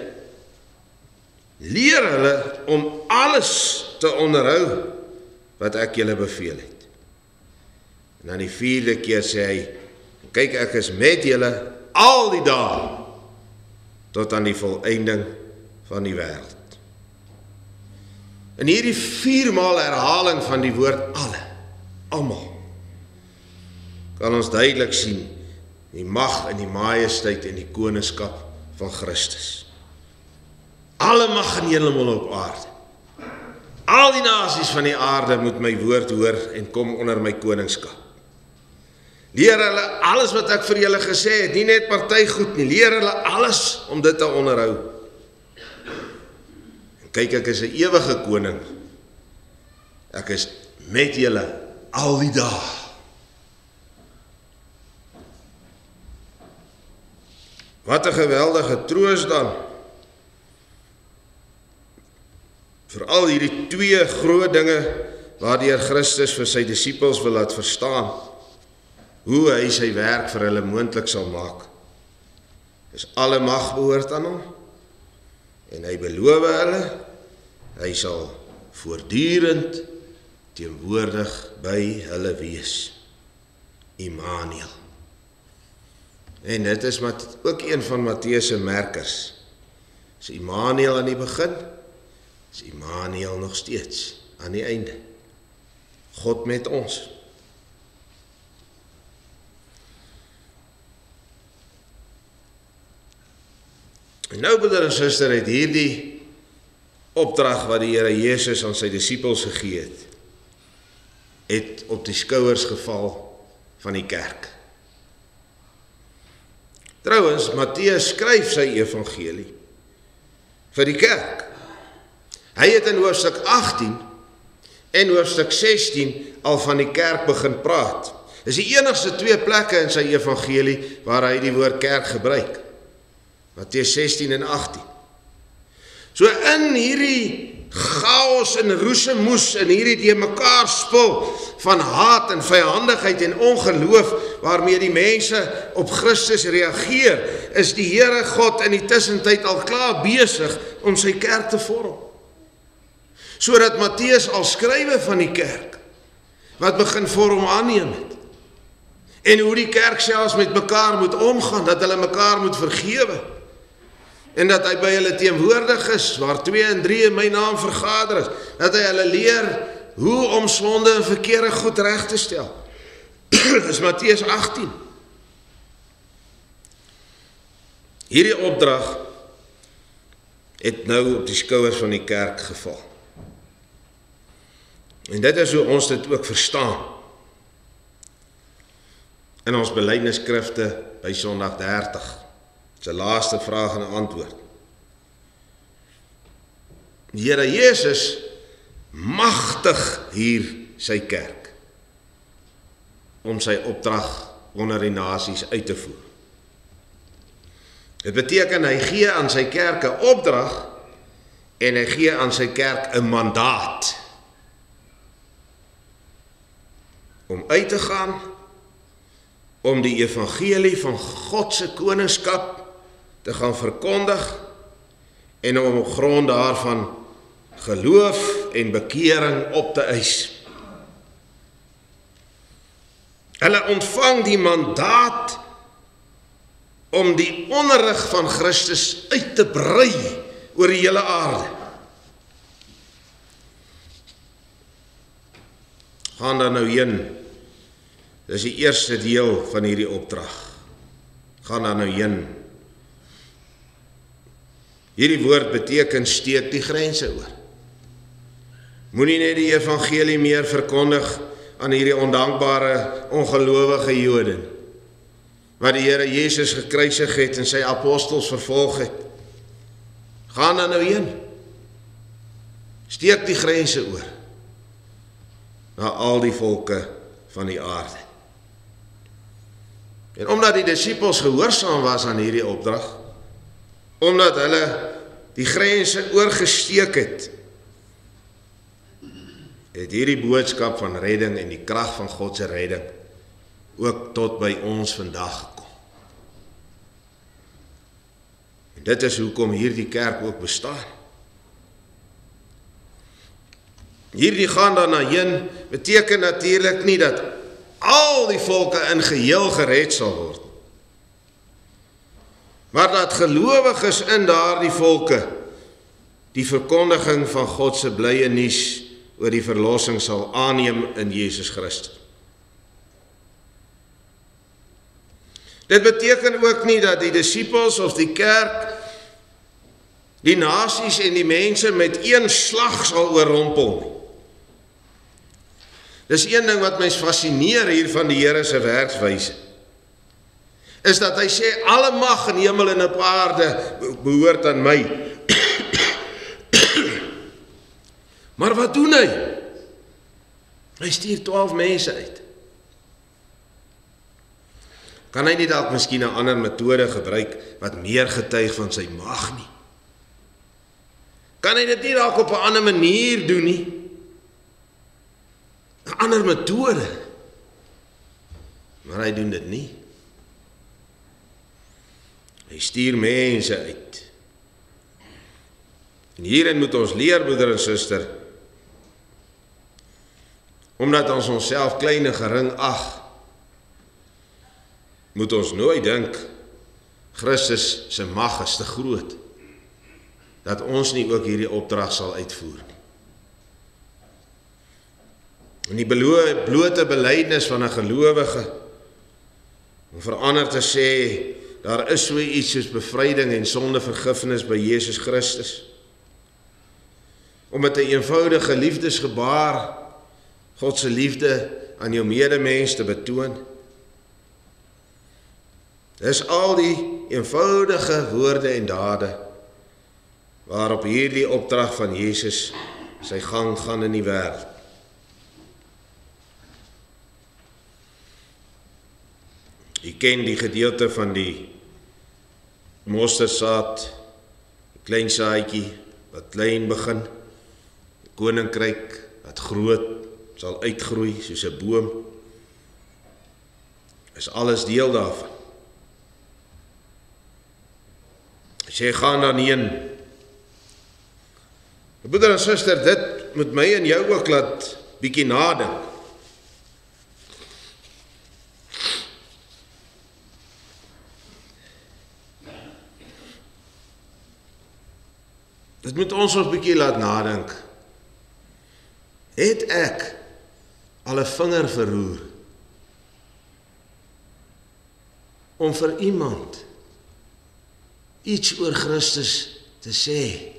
leer hulle om alles te onderhou wat ek julle beveel het. En dan die 4de keer sê hy, kyk, ek is met julle al die dae tot aan die volëinding van die wêreld. In hierdie 4-maal herhaling van die woord alle, almal, kan ons duidelik sien die mag en die majesteit en die koningskap van Christus. Alle mag in hemel en op aarde. Al die nasies van die aarde moet my woord hoor en kom onder my koningskap. Leer hulle alles wat ek vir julle gesê het, nie net partygoed nie, leer hulle alles om dit te onderhou. En kyk, ek is 'n ewige koning. Ek is met julle al die dae. Wat 'n geweldige troos dan. Vir al hierdie 2 groot dinge waardeur Christus vir sy disippels wil laat verstaan hoe hy sy werk vir hulle moontlik sal maak. Dis alle mag behoort aan hom en hy beloof hulle, hy sal voortdurend teenwoordig by hulle wees. Immanuel. En dit is ook een van Matteus se merkers. Is Immanuel aan die begin, is Immanuel nog steeds aan die einde. God met ons. Nou, broeder en suster, het hierdie opdrag wat die Here Jesus aan sy disippels gegee het op die skouers geval van die kerk. Trouwens, Matteus skryf sy evangelie vir die kerk. Hy het in hoofstuk 18 en hoofstuk 16 al van die kerk begin praat. Dis die enigste 2 plekke in sy evangelie waar hy die woord kerk gebruik. Matteus 16 en 18. So in hierdie chaos en roesemoes, in hierdie die mekaar spul van haat en vyandigheid en ongeloof waarmee die mense op Christus reageer, is die Here God in die tussentyd al klaar besig om sy kerk te vorm. Sodat Matteus al skrywe van die kerk wat begin vorm aanneem het. En hoe die kerk selfs met mekaar moet omgaan, dat hulle mekaar moet vergewe. En dat hy by hulle teenwoordig is, waar 2 en 3 in my naam vergader is. Dat hy hulle leer hoe om sonde en verkeerde goed reg te stel. Dis Matteus 18. Hierdie opdrag het nou op die skouers van die kerk geval. En dit is hoe ons dit ook verstaan. In ons belydenisskrifte by Sondag 30. Dis 'n laaste vraag en antwoord. Die Here Jesus magtig hier sy kerk om sy opdrag onder die nasies uit te voer. Dit beteken hy gee aan sy kerk 'n opdrag en hy gee aan sy kerk 'n mandaat om uit te gaan, om die evangelie van God se koningskap te gaan verkondig en om op grond daarvan geloof en bekering op te eis. Hulle ontvang die mandaat om die onderrig van Christus uit te brei oor die hele aarde. Gaan dan nou heen. Dis die eerste deel van hierdie opdrag. Gaan dan nou heen. Hierdie woord beteken steek die grense oor. Moenie net die evangelie meer verkondig aan hierdie ondankbare, ongelowige Jode, wat die Here Jesus gekruisig het en sy apostels vervolg het. Gaan dan nou heen. Steek die grense oor na al die volke van die aarde. En omdat die disippels gehoorsaam was aan hierdie opdrag, omdat hulle die grense oorgesteek het, het hierdie boodskap van redding en die krag van God se redding ook tot by ons vandag gekom. En dit is hoekom hierdie kerk ook bestaan. Hierdie gaan dan na heen beteken natuurlik nie dat al die volke in geheel gered sal word, maar dat gelowiges in daardie volke die verkondiging van God se blye nuus oor die verlossing sal aanneem in Jesus Christus. Dit beteken ook nie dat die disippels of die kerk die nasies en die mense met een slag sal oorrompel nie. Dis een ding wat my fascineer hier van die Here se werkswyse, is dat hy sê alle mag in hemel en op aarde behoort aan my. Maar wat doen hy? Hy stuur 12 mense uit. Kan hy nie dalk miskien 'n ander metode gebruik wat meer getuig van sy mag nie? Kan hy dit nie dalk op 'n ander manier doen nie? 'n ander metode. Maar hy doen dit nie. Hy stuur mense uit. En hierin moet ons leer, broeder en suster, omdat ons onsself klein en gering ag, moet ons nooit dink Christus se mag is te groot, dat ons nie ook hierdie opdrag sal uitvoer nie. En die blote belydenis van 'n gelowige, om verander te sê, daar is so iets soos bevryding en sondevergifnis by Jesus Christus. Om met 'n eenvoudige liefdesgebaar God se liefde aan jou medemens te betoon. Dis al die eenvoudige woorde en dade waarop hierdie opdrag van Jesus sy gang gaan in die wêreld. U ken die gedeelte van die mosterdsaad, die klein saadjie wat klein begin, die koninkryk wat groot sal uitgroei soos 'n boom, is alles deel daarvan. As jy gaan dan heen, broeder en suster, dit moet my en jou ook laat bietjie nadink. Dit moet ons 'n bietjie laat nadink. Het ek al 'n vinger verroer om vir iemand iets oor Christus te sê?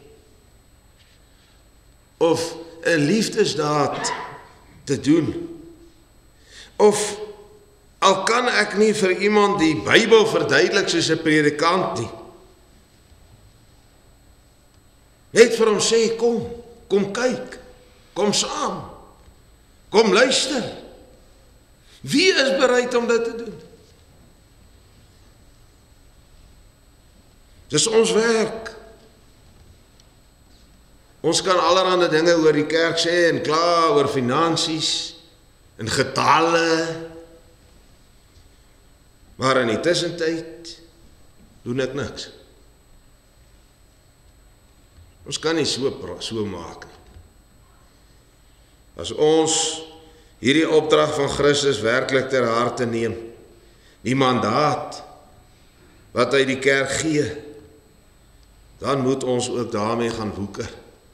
Of 'n liefdesdaad te doen? Of al kan ek nie vir iemand die Bybel verduidelik soos 'n predikant nie, net vir hom sê, kom kyk, kom saam, kom luister. Wie is bereid om dit te doen? Dis ons werk. Ons kan allerhande dinge oor die kerk sê en kla oor finansies en getalle, maar in die tussentyd doen ek niks. Ons kan nie so maak nie. As ons hierdie opdrag van Christus werklik ter harte neem, die mandaat wat hy die kerk gee, dan moet ons ook daarmee gaan woeker.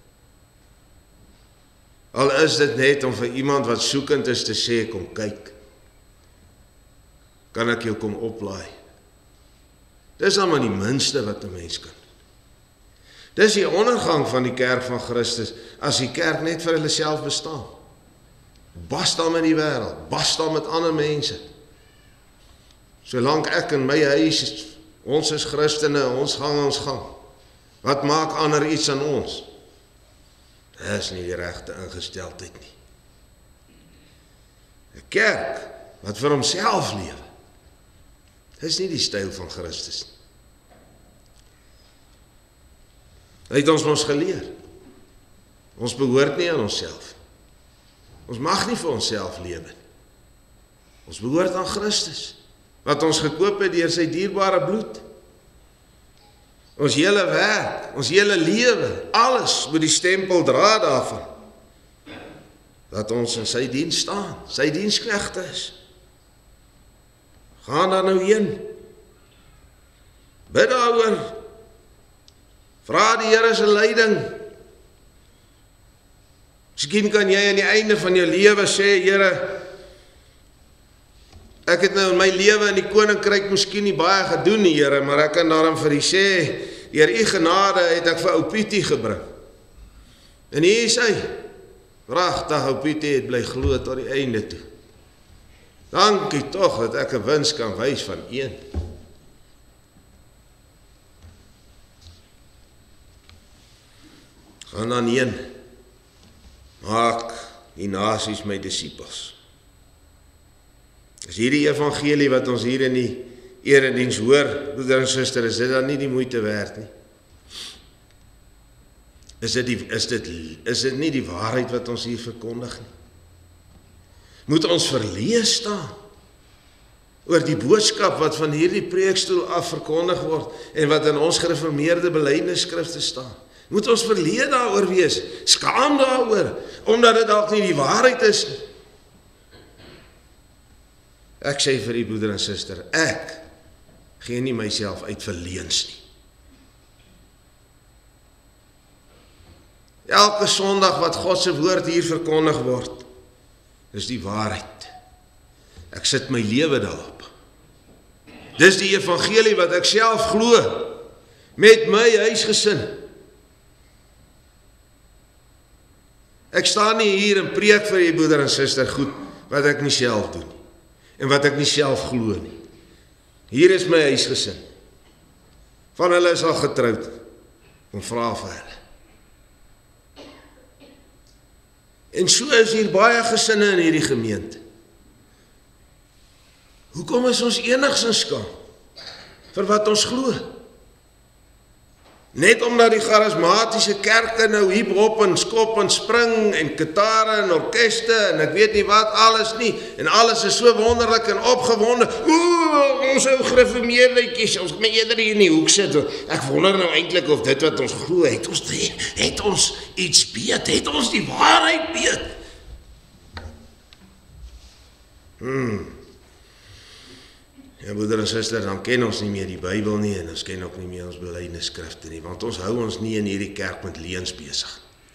Al is dit net om vir iemand wat soekend is te sê, kom kyk. Kan ek jou kom oplaai? Dis dan maar die minste wat 'n mens kan. Dis die ondergang van die kerk van Christus, as die kerk net vir hulle self bestaan. Basta met die wêreld, basta met ander mense. Solank ek in my huis, ons is Christene, ons gang. Wat maak ander iets aan ons? Dit is nie die regte ingesteldheid nie. 'n Kerk wat vir homself lewe, dis nie die styl van Christus nie. Hy het ons mos geleer. Ons behoort nie aan onsself. Ons mag nie vir onsself lewe nie. Ons behoort aan Christus, wat ons gekoop het deur sy dierbare bloed. Ons hele werk, ons hele lewe, alles moet die stempel dra daarvan, dat ons in sy diens staan, sy diensknegte is. Gaan daar nou heen, bid daaroor, vra die Here se leiding. Miskien kan jy aan die einde van jou lewe sê, Here, ek het nou in my lewe in die koninkryk miskien nie baie gedoen nie, Here, maar ek kan daarom vir U sê, deur U genade het ek vir ou Pietie gebring. En hier is hy. Pragtig, ou Pietie het bly glo tot die einde toe. Dankie tog dat ek 'n wins kan wys van 1. Gaan dan heen. Maak die nasies my disippels. Is hierdie evangelie wat ons hier in die erediens hoor, broeder en suster, is dit dan nie die moeite werd nie? Is dit nie die waarheid wat ons hier verkondig nie? Moet ons verleë staan oor die boodskap wat van hierdie preekstoel af verkondig word en wat in ons gereformeerde belydenisskrifte staan? Moet ons verleë daaroor wees, skaam daaroor, omdat dit dalk nie die waarheid is nie? Ek sê vir die broeder en suster, ek gee nie myself uit vir leuns nie. Elke Sondag wat God se woord hier verkondig word, is die waarheid. Ek sit my lewe daarop. Dis die evangelie wat ek self glo, met my huisgesin. Ek staan nie hier en preek vir die broeder en suster goed, wat ek nie self doen, en wat ek nie self glo nie. Hier is my huisgesin. Van hulle is al getroud, en vra vir hulle. En so is hier baie gesinne in hierdie gemeente. Hoekom is ons enigstens skaam vir wat ons glo? Net omdat die charismatiese kerke nou hip-hop en skop en spring en gitare en orkeste en ek weet nie wat alles nie, en alles is so wonderlik en opgewonde. Ons ou gereformeerdeetjies, ons moet eerder hier in die hoek sit. Ek wonder nou eintlik of dit wat ons glo, het ons iets weet, het ons die waarheid weet. Ja, broeder en suster, dan ken ons nie meer die Bybel nie, en ons ken ook nie meer ons belydenisskrifte nie, want ons hou ons nie in hierdie kerk met leuns besig.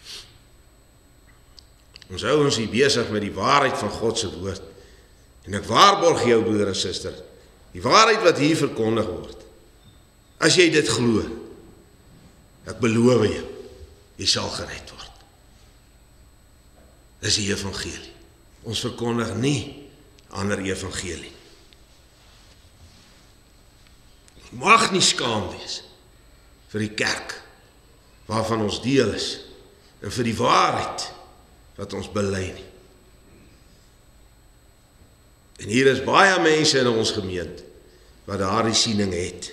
Ons hou ons hier besig met die waarheid van God se woord. En ek waarborg jou, broeder en suster, die waarheid wat hier verkondig word, as jy dit glo, ek beloof jou, jy sal gered word. Dis die evangelie. Ons verkondig nie ander evangelie. Mag nie skaam wees vir die kerk waarvan ons deel is en vir die waarheid wat ons bely nie. En hier is baie mense in ons gemeente wat daardie siening het.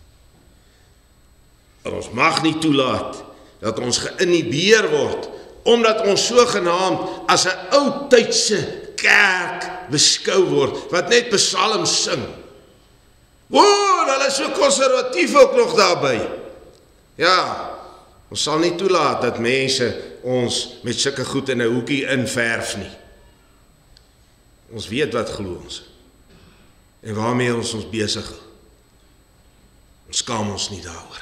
En ons mag nie toelaat dat ons geïnhibeer word omdat ons sogenaamd as 'n oudtydse kerk beskou word wat net psalms sing. Hulle is so konservatief ook nog daarby. Ja, ons sal nie toelaat dat mense ons met sulke goed in 'n hoekie inverf nie. Ons weet wat glo ons en waarmee ons besig hou. Ons skaam ons nie daaroor.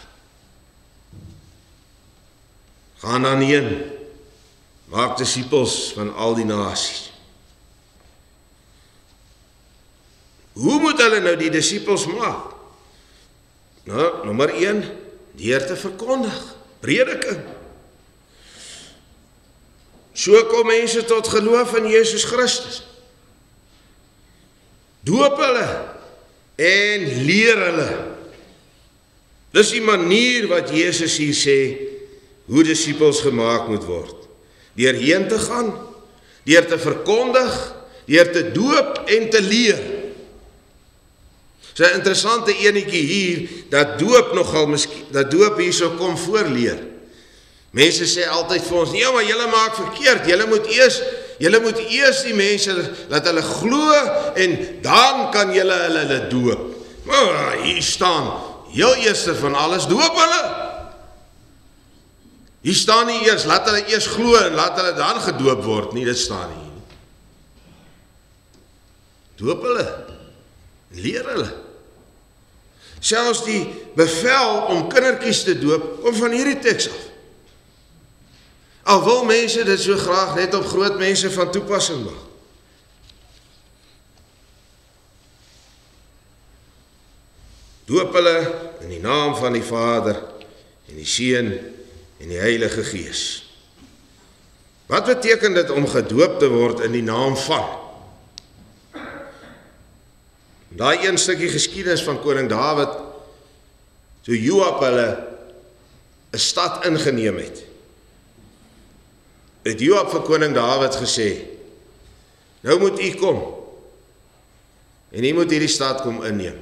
Gaan dan heen, maak disippels van al die nasies. Hoe moet hulle nou die disippels maak? Nou, nommer 1, deur te verkondig, prediking. So kom mense tot geloof in Jesus Christus. Doop hulle en leer hulle. Dis die manier wat Jesus hier sê, hoe disippels gemaak moet word. Deur heen te gaan, deur te verkondig, deur te doop en te leer. So 'n interessante enetjie hier, dat doop hier so kom voorleer. Mense sê altyd vir ons, nee, maar julle maak verkeerd, julle moet eers die mense, laat hulle glo, en dan kan julle hulle doop. Maar hier staan, heel eerste van alles, doop hulle. Hier staan nie eers, laat hulle eers glo, en laat hulle dan gedoop word, nie, dit staan nie. Doop hulle, leer hulle. Selfs die bevel om kindertjies te doop, kom van hierdie teks af. Al wil mense dit so graag net op groot mense van toepassing maak. Doop hulle in die naam van die Vader, en die Seun, en die Heilige Gees. Wat beteken dit om gedoop te word in die naam van? Daai een stukkie geskiedenis van koning Dawid, toe Joab hulle 'n stad ingeneem het Joab vir koning Dawid gesê, nou moet u kom, en u moet hierdie stad kom inneem,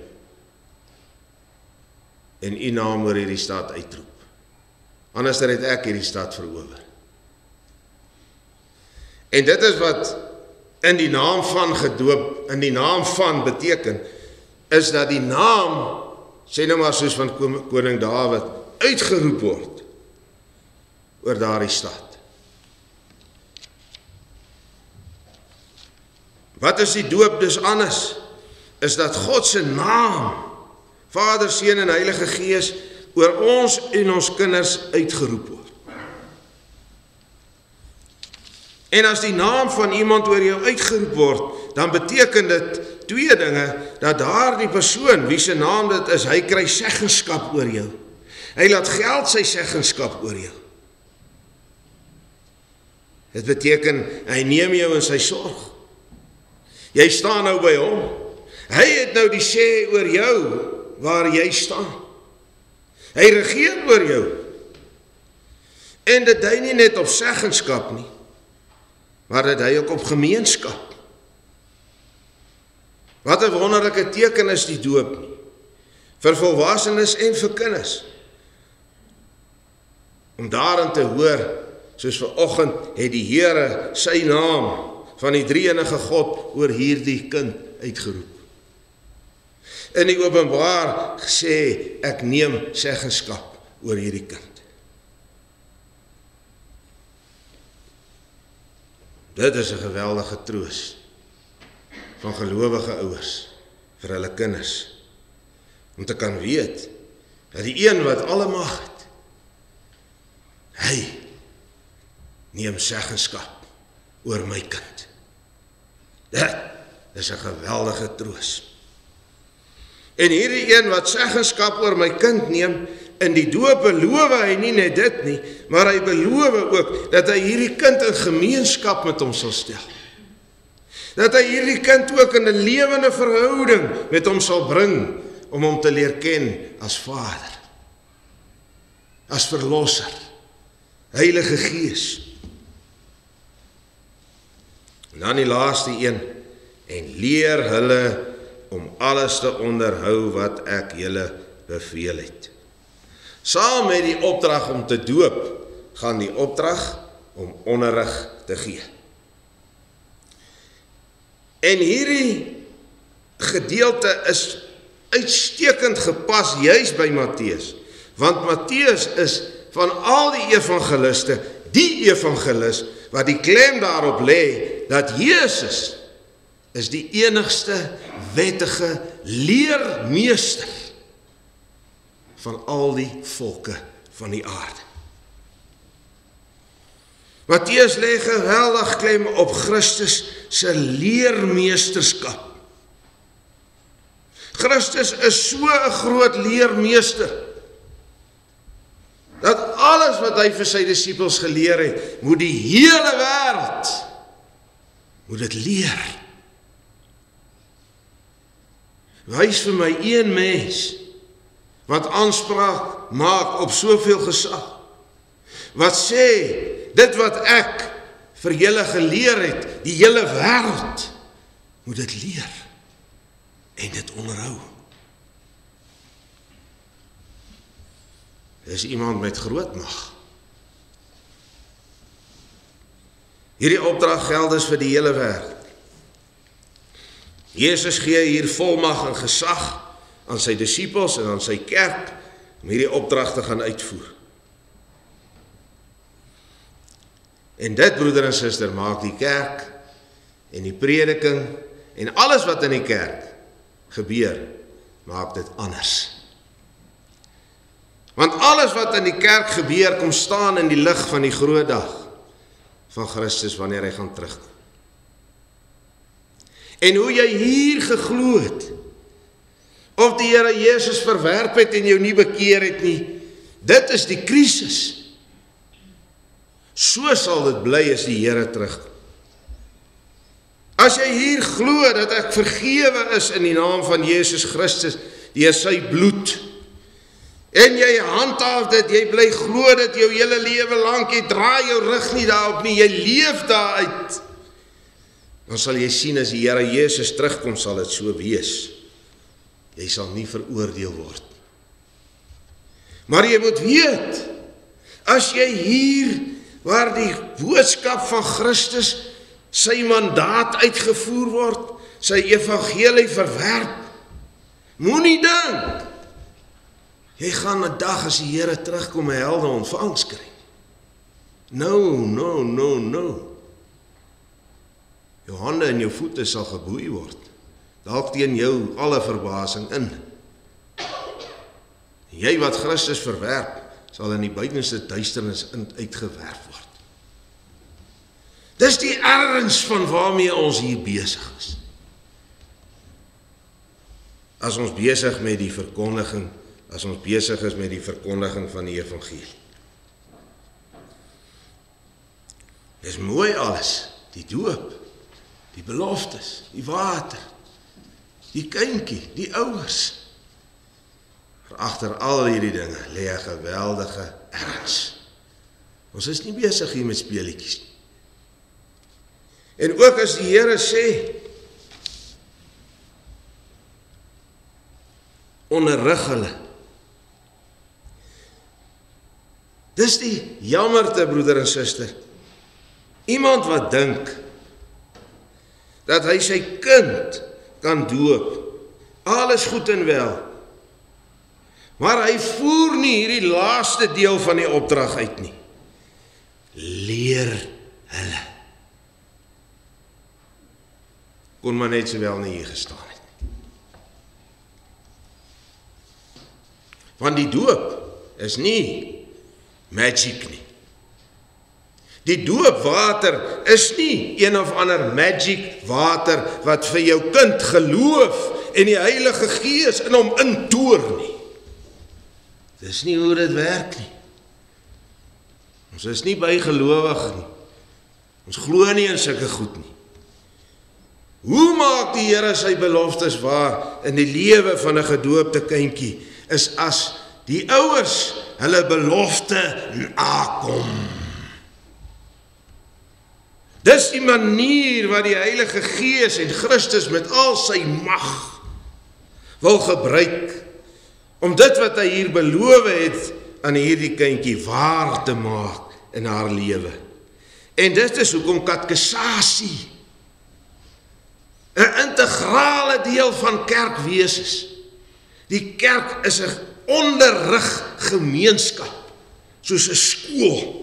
en u naam oor hierdie stad uitroep. Anders het ek hierdie stad verower. En dit is wat in die naam van gedoop, in die naam van beteken, is dat die naam, sê nou maar soos van koning Dawid, uitgeroep word oor daardie stad. Wat is die doop dus anders? Is dat God se naam, Vader, Seun en Heilige Gees, oor ons en ons kinders uitgeroep word. En as die naam van iemand oor jou uitgeroep word, dan beteken dit twee dinge, dat daardie persoon, wie se naam dit is, hy kry seggenskap oor jou. Hy laat geld sy seggenskap oor jou. Dit beteken, hy neem jou in sy sorg. Jy staan nou by hom. Hy het nou die sê oor jou, waar jy staan. Hy regeer oor jou. En dit dui nie net op seggenskap nie, maar dit dui ook op gemeenskap. Wat 'n wonderlike teken is die doop nie, vir volwassenes en vir kinders. Om daarin te hoor, soos vanoggend het die Here sy naam van die drie-enige God oor hierdie kind uitgeroep. In die Openbaar sê, ek neem seggenskap oor hierdie kind. Dit is 'n geweldige troos van gelowige ouers vir hulle kinders, om te kan weet, dat die een wat alle mag het, hy neem seggenskap oor my kind. Dit is 'n geweldige troos. En hierdie een wat seggenskap oor my kind neem, in die doop beloof hy nie net dit nie, maar hy beloof ook, dat hy hierdie kind in gemeenskap met hom sal stel. Dat hy hierdie kind ook in 'n lewende verhouding met hom sal bring, om hom te leer ken as Vader, as Verlosser, Heilige Gees. En dan die laaste een, en leer hulle om alles te onderhou wat ek julle beveel het. Saam met die opdrag om te doop, gaan die opdrag om onderrig te gee. En hierdie gedeelte is uitstekend gepas juis by Matteus, want Matteus is van al die evangeliste, die evangelis wat die klem daarop lê, dat Jesus is die enigste wettige leermeester van al die volke van die aarde. Matteus lê geweldig klem op Christus se leermeesterskap. Christus is so 'n groot leermeester, dat alles wat hy vir sy disippels geleer het, moet die hele wêreld moet dit leer. Wys vir my een mens wat aanspraak maak op soveel gesag, wat sê, dit wat ek vir julle geleer het, die hele wêreld moet dit leer en dit onderhou. Dis iemand met groot mag. Hierdie opdrag geld dus vir die hele wêreld. Jesus gee hier volmag en gesag aan sy disippels en aan sy kerk om hierdie opdrag te gaan uitvoer. En dit, broeder en suster, maak die kerk en die prediking en alles wat in die kerk gebeur, maak dit anders. Want alles wat in die kerk gebeur, kom staan in die lig van die groot dag van Christus wanneer hy gaan terugkom. En hoe jy hier geglo het, of die Here Jesus verwerp het en jou nie bekeer het nie, dit is die krisis. So sal dit bly as die Here terugkom. As jy hier glo dat ek vergewe is in die naam van Jesus Christus, deur sy bloed, en jy handhaaf dit, jy bly glo dit jou hele lewe lank, jy draai jou rug nie daarop nie, jy leef daaruit, dan sal jy sien as die Here Jesus terugkom, sal dit so wees. Jy sal nie veroordeel word. Maar jy moet weet, as jy hier, waar die boodskap van Christus sy mandaat uitgevoer word, sy evangelie verwerp, moenie dink, jy gaan 'n dag as die Here terugkom 'n helde ontvangs kry. No. Jou hande en jou voete sal geboei word, dalk teen jou alle verbasing in. Jy wat Christus verwerp, sal in die buitenste duisternis uitgewerp word. Dis die erns van waarmee ons hier besig is. as ons besig met die verkondiging, as ons besig is met die verkondiging van die evangelie. Dis mooi alles, die doop, die beloftes, die water, die kindjie, die ouers. Maar agter al hierdie dinge lê 'n geweldige erns. Ons is nie besig hier met speletjies nie. En ook as die Here sê, onderrig hulle. Dis die jammerte, broeder en suster. Iemand wat dink dat hy sy kind kan doop, alles goed en wel, maar hy voer nie hierdie laaste deel van die opdrag uit nie. Leer hulle. Kon maar net sowel nie hier gestaan het. Want die doop is nie magic nie. Die doopwater is nie een of ander magic water wat vir jou kind geloof en die Heilige Gees in hom intoer nie. Dis nie hoe dit werk nie. Ons is nie bygelowig nie. Ons glo nie in sulke goed nie. Hoe maak die Here sy beloftes waar in die lewe van 'n gedoopte kindjie is as die ouers hulle belofte nakom. Dis die manier wat die Heilige Gees en Christus met al sy mag wil gebruik om dit wat hy hier beloof het aan hierdie kindjie waar te maak in haar lewe. En dit is hoekom katekisasie 'n integrale deel van kerkwees is. Die kerk is 'n onderriggemeenskap, soos 'n skool.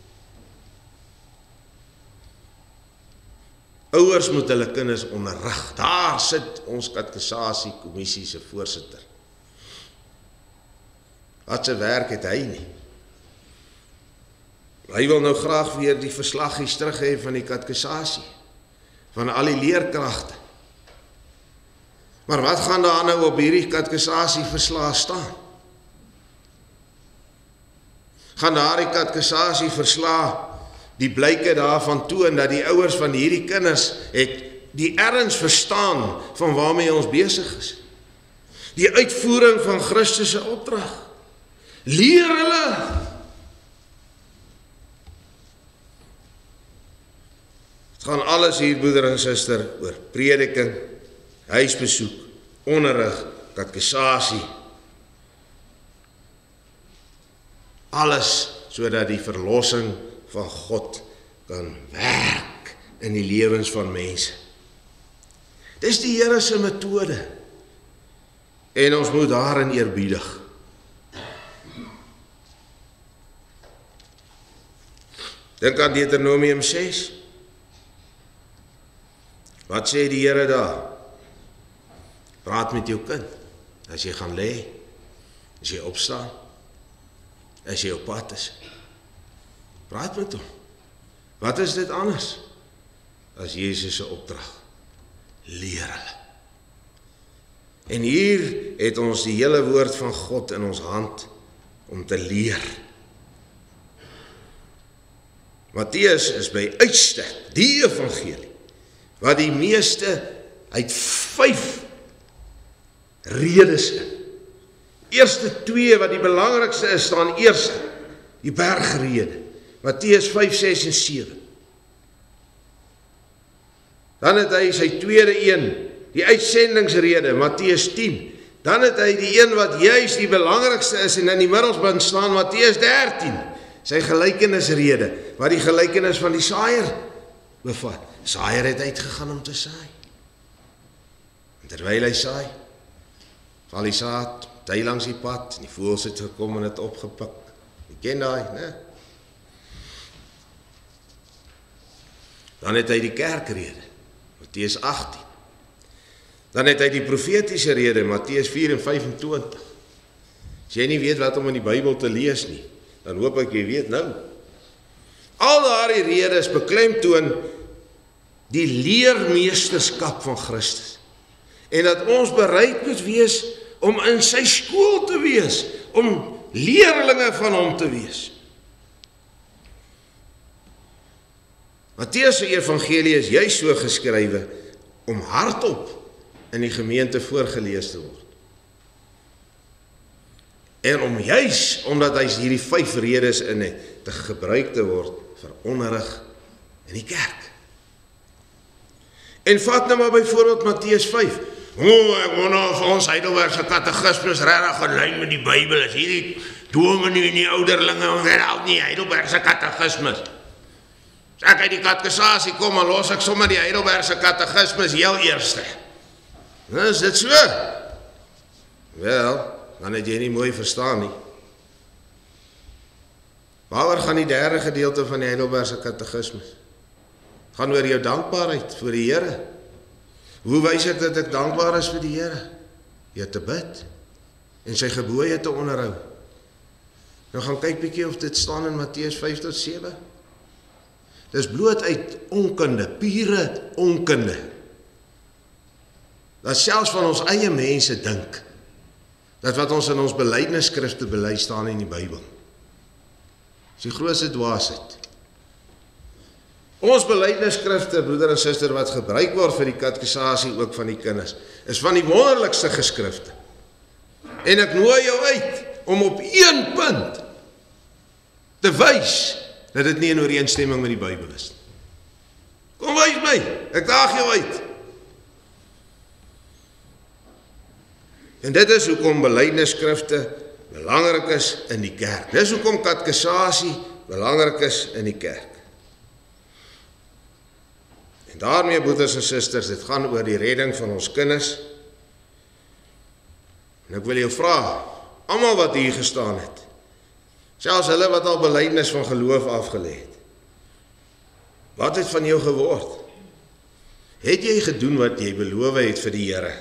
Ouers moet hulle kinders onderrig. Daar sit ons katekisasie kommissie se voorsitter. Wat se werk het hy nie? Hy wil nou graag weer die verslaggies terug hê van die katekisasie, van al die leerkragte. Maar wat gaan daar nou op hierdie katekisasie verslae staan? Gaan daar die katekisasie verslae die blyke daarvan toon dat die ouers van hierdie kinders het die erns verstaan van waarmee ons besig is. Die uitvoering van Christus se opdrag. Leer hulle. Het gaan alles hier, broeder en suster, oor prediking, huisbesoek, onderrig, katekisasie. Alles sodat die verlossing van God kan werk in die lewens van mense. Dis die Here se metode. En ons moet daarin eerbiedig. Dink aan Deuteronomium 6. Wat sê die Here daar? Praat met jou kind. As jy gaan lê, as jy opstaan, as jy op pad is. Praat met hom. Wat is dit anders as Jesus se opdrag? Leer hulle. En hier het ons die hele woord van God in ons hand om te leer. Matteus is by uitstek die evangelie wat die meeste uit 5 redes in. Eerste 2 wat die belangrikste is, staan eers die bergrede. Matteus 5, 6 en 7. Dan het hy sy tweede een, die uitsendingsrede, Matteus 10. Dan het hy die een wat juist die belangrikste is en in die middelpunt staan, Matteus 13. Sy gelykenisrede, wat die gelykenis van die saaier bevat. Saaier het uitgegaan om te saai. En terwyl hy saai, val die saad, hy langs die pad, en die voëls het gekom en het opgepik. Jy ken daai, né? Dan het hy die kerkrede, Matteus 18. Dan het hy die profetiese rede, Matteus 4 en 25. As jy nie weet wat om in die Bybel te lees nie, dan hoop ek jy weet nou. Al daardie redes beklemtoon die leermeesterskap van Christus En dat ons bereid moet wees om in sy skool te wees, om leerlinge van hom te wees. Matteus se evangelie is juis so geskrywe om hardop in die gemeente voorgelees te word. En om juis, omdat hy hierdie 5 redes in het, te gebruik te word vir onderrig in die kerk. En vat nou maar byvoorbeeld Matteus 5. Ek wonder of ons Heidelbergse katekismes regtig in lyn met die Bybel is. Hierdie dominee en die ouderlinge, ons het al nie Heidelbergse katekismes. As ek uit die katekisasie kom, en los ek sommer die Heidelbergse katekismes heel eerste. Nou, is dit so? Wel, dan het jy nie mooi verstaan nie. Waaroor gaan die 3de gedeelte van die Heidelbergse katekismes? Gaan oor jou dankbaarheid vir die Here. Hoe wys ek dat ek dankbaar is vir die Here? Jy te bid en sy gebooie te onderhou. Nou gaan kyk bietjie of dit staan in Matteus 5 tot 7. Dis bloot uit onkunde, pure onkunde. Dat selfs van ons eie mense dink dat wat ons in ons belydenisskrifte bely staan in die Bybel. Dis die grootste dwaasheid. Ons belydenisskrifte, broeder en suster, wat gebruik word vir die katekisasie ook van die kinders, is van die wonderlikste geskrifte. En ek nooi jou uit om op 1 punt te wys dat dit nie in ooreenstemming met die Bybel is. Kom wys my, ek daag jou uit. En dit is hoekom belydenisskrifte belangrik is in die kerk. Dis hoekom katekisasie belangrik is in die kerk. En daarmee, broeders en susters, dit gaan oor die redding van ons kinders. En ek wil jou vra, almal wat hier gestaan het, selfs hulle wat al belydenis van geloof afgelê het, wat het van jou geword? Het jy gedoen wat jy beloof het vir die Here?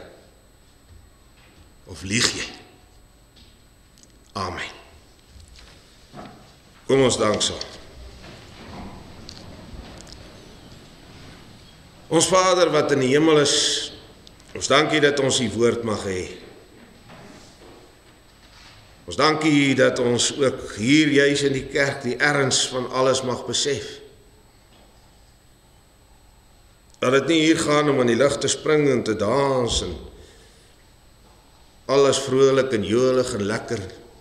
Of lieg jy? Amen. Kom ons dank saam. Ons Vader wat in die hemel is, ons dankie dat ons die woord mag hê. Ons dankie dat ons ook hier juis in die kerk die erns van alles mag besef. Dat dit nie hier gaan om in die lig te spring en te dans en alles vrolik en jolig en lekker.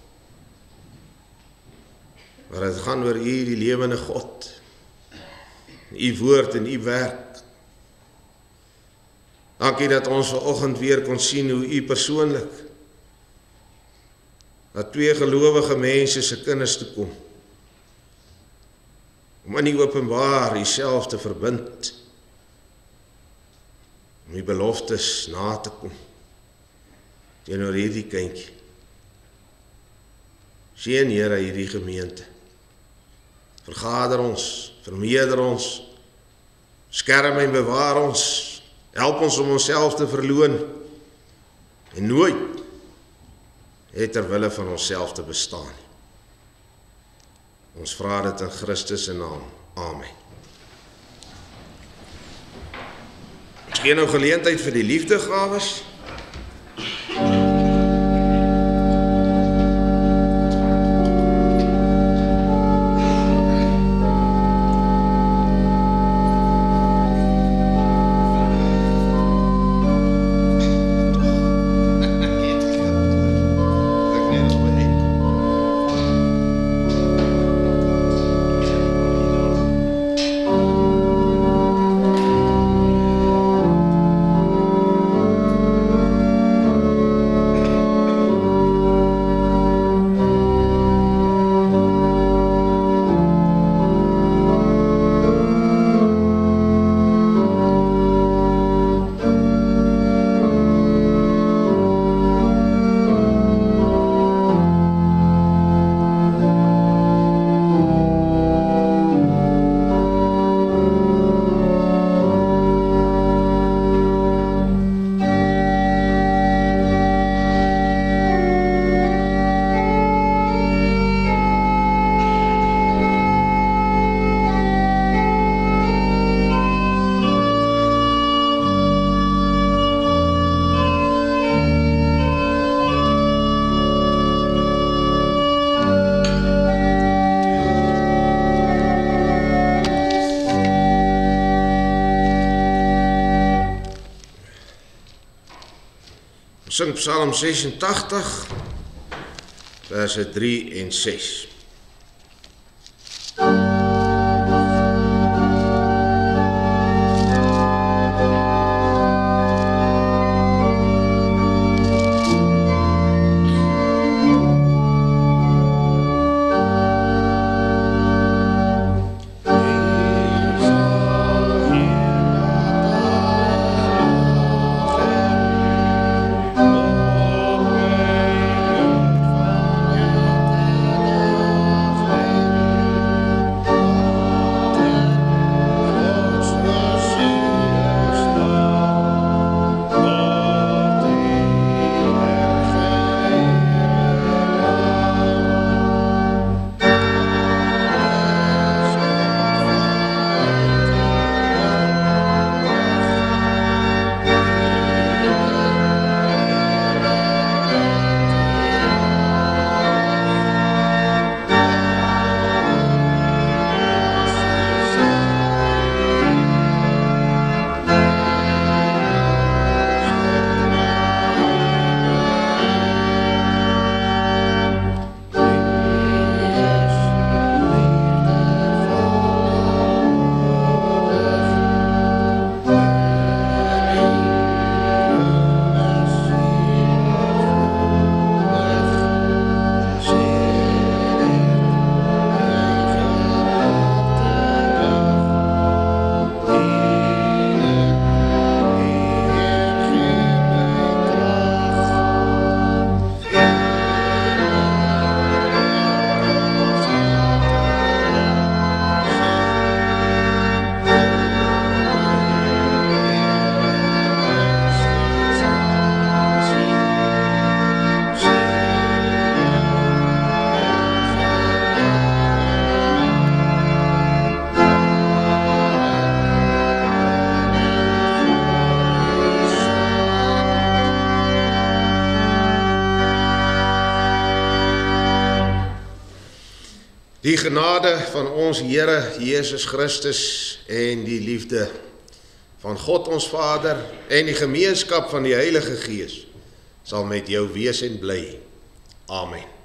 Maar dit gaan oor U, die lewende God. U woord en U werk. Dankie dat ons vanoggend weer kon sien hoe U persoonlik dat 2 gelowige mense se kinders te kom. Om in die openbaar Uself te verbind. Om die beloftes na te kom. Teenoor hierdie kindjie. Seën Here hierdie gemeente. Vergader ons, vermeerder ons, skerm en bewaar ons. Help ons om onsself te verloon en nooit het ter wille van onsself te bestaan. Ons vra dit in Christus se naam. Amen. Ons gee nou geleentheid vir die liefdegawes. Ons sing Psalm 86, verse 3 en 6. Die genade van ons Here Jesus Christus en die liefde van God ons Vader en die gemeenskap van die Heilige Gees sal met jou wees en bly. Amen.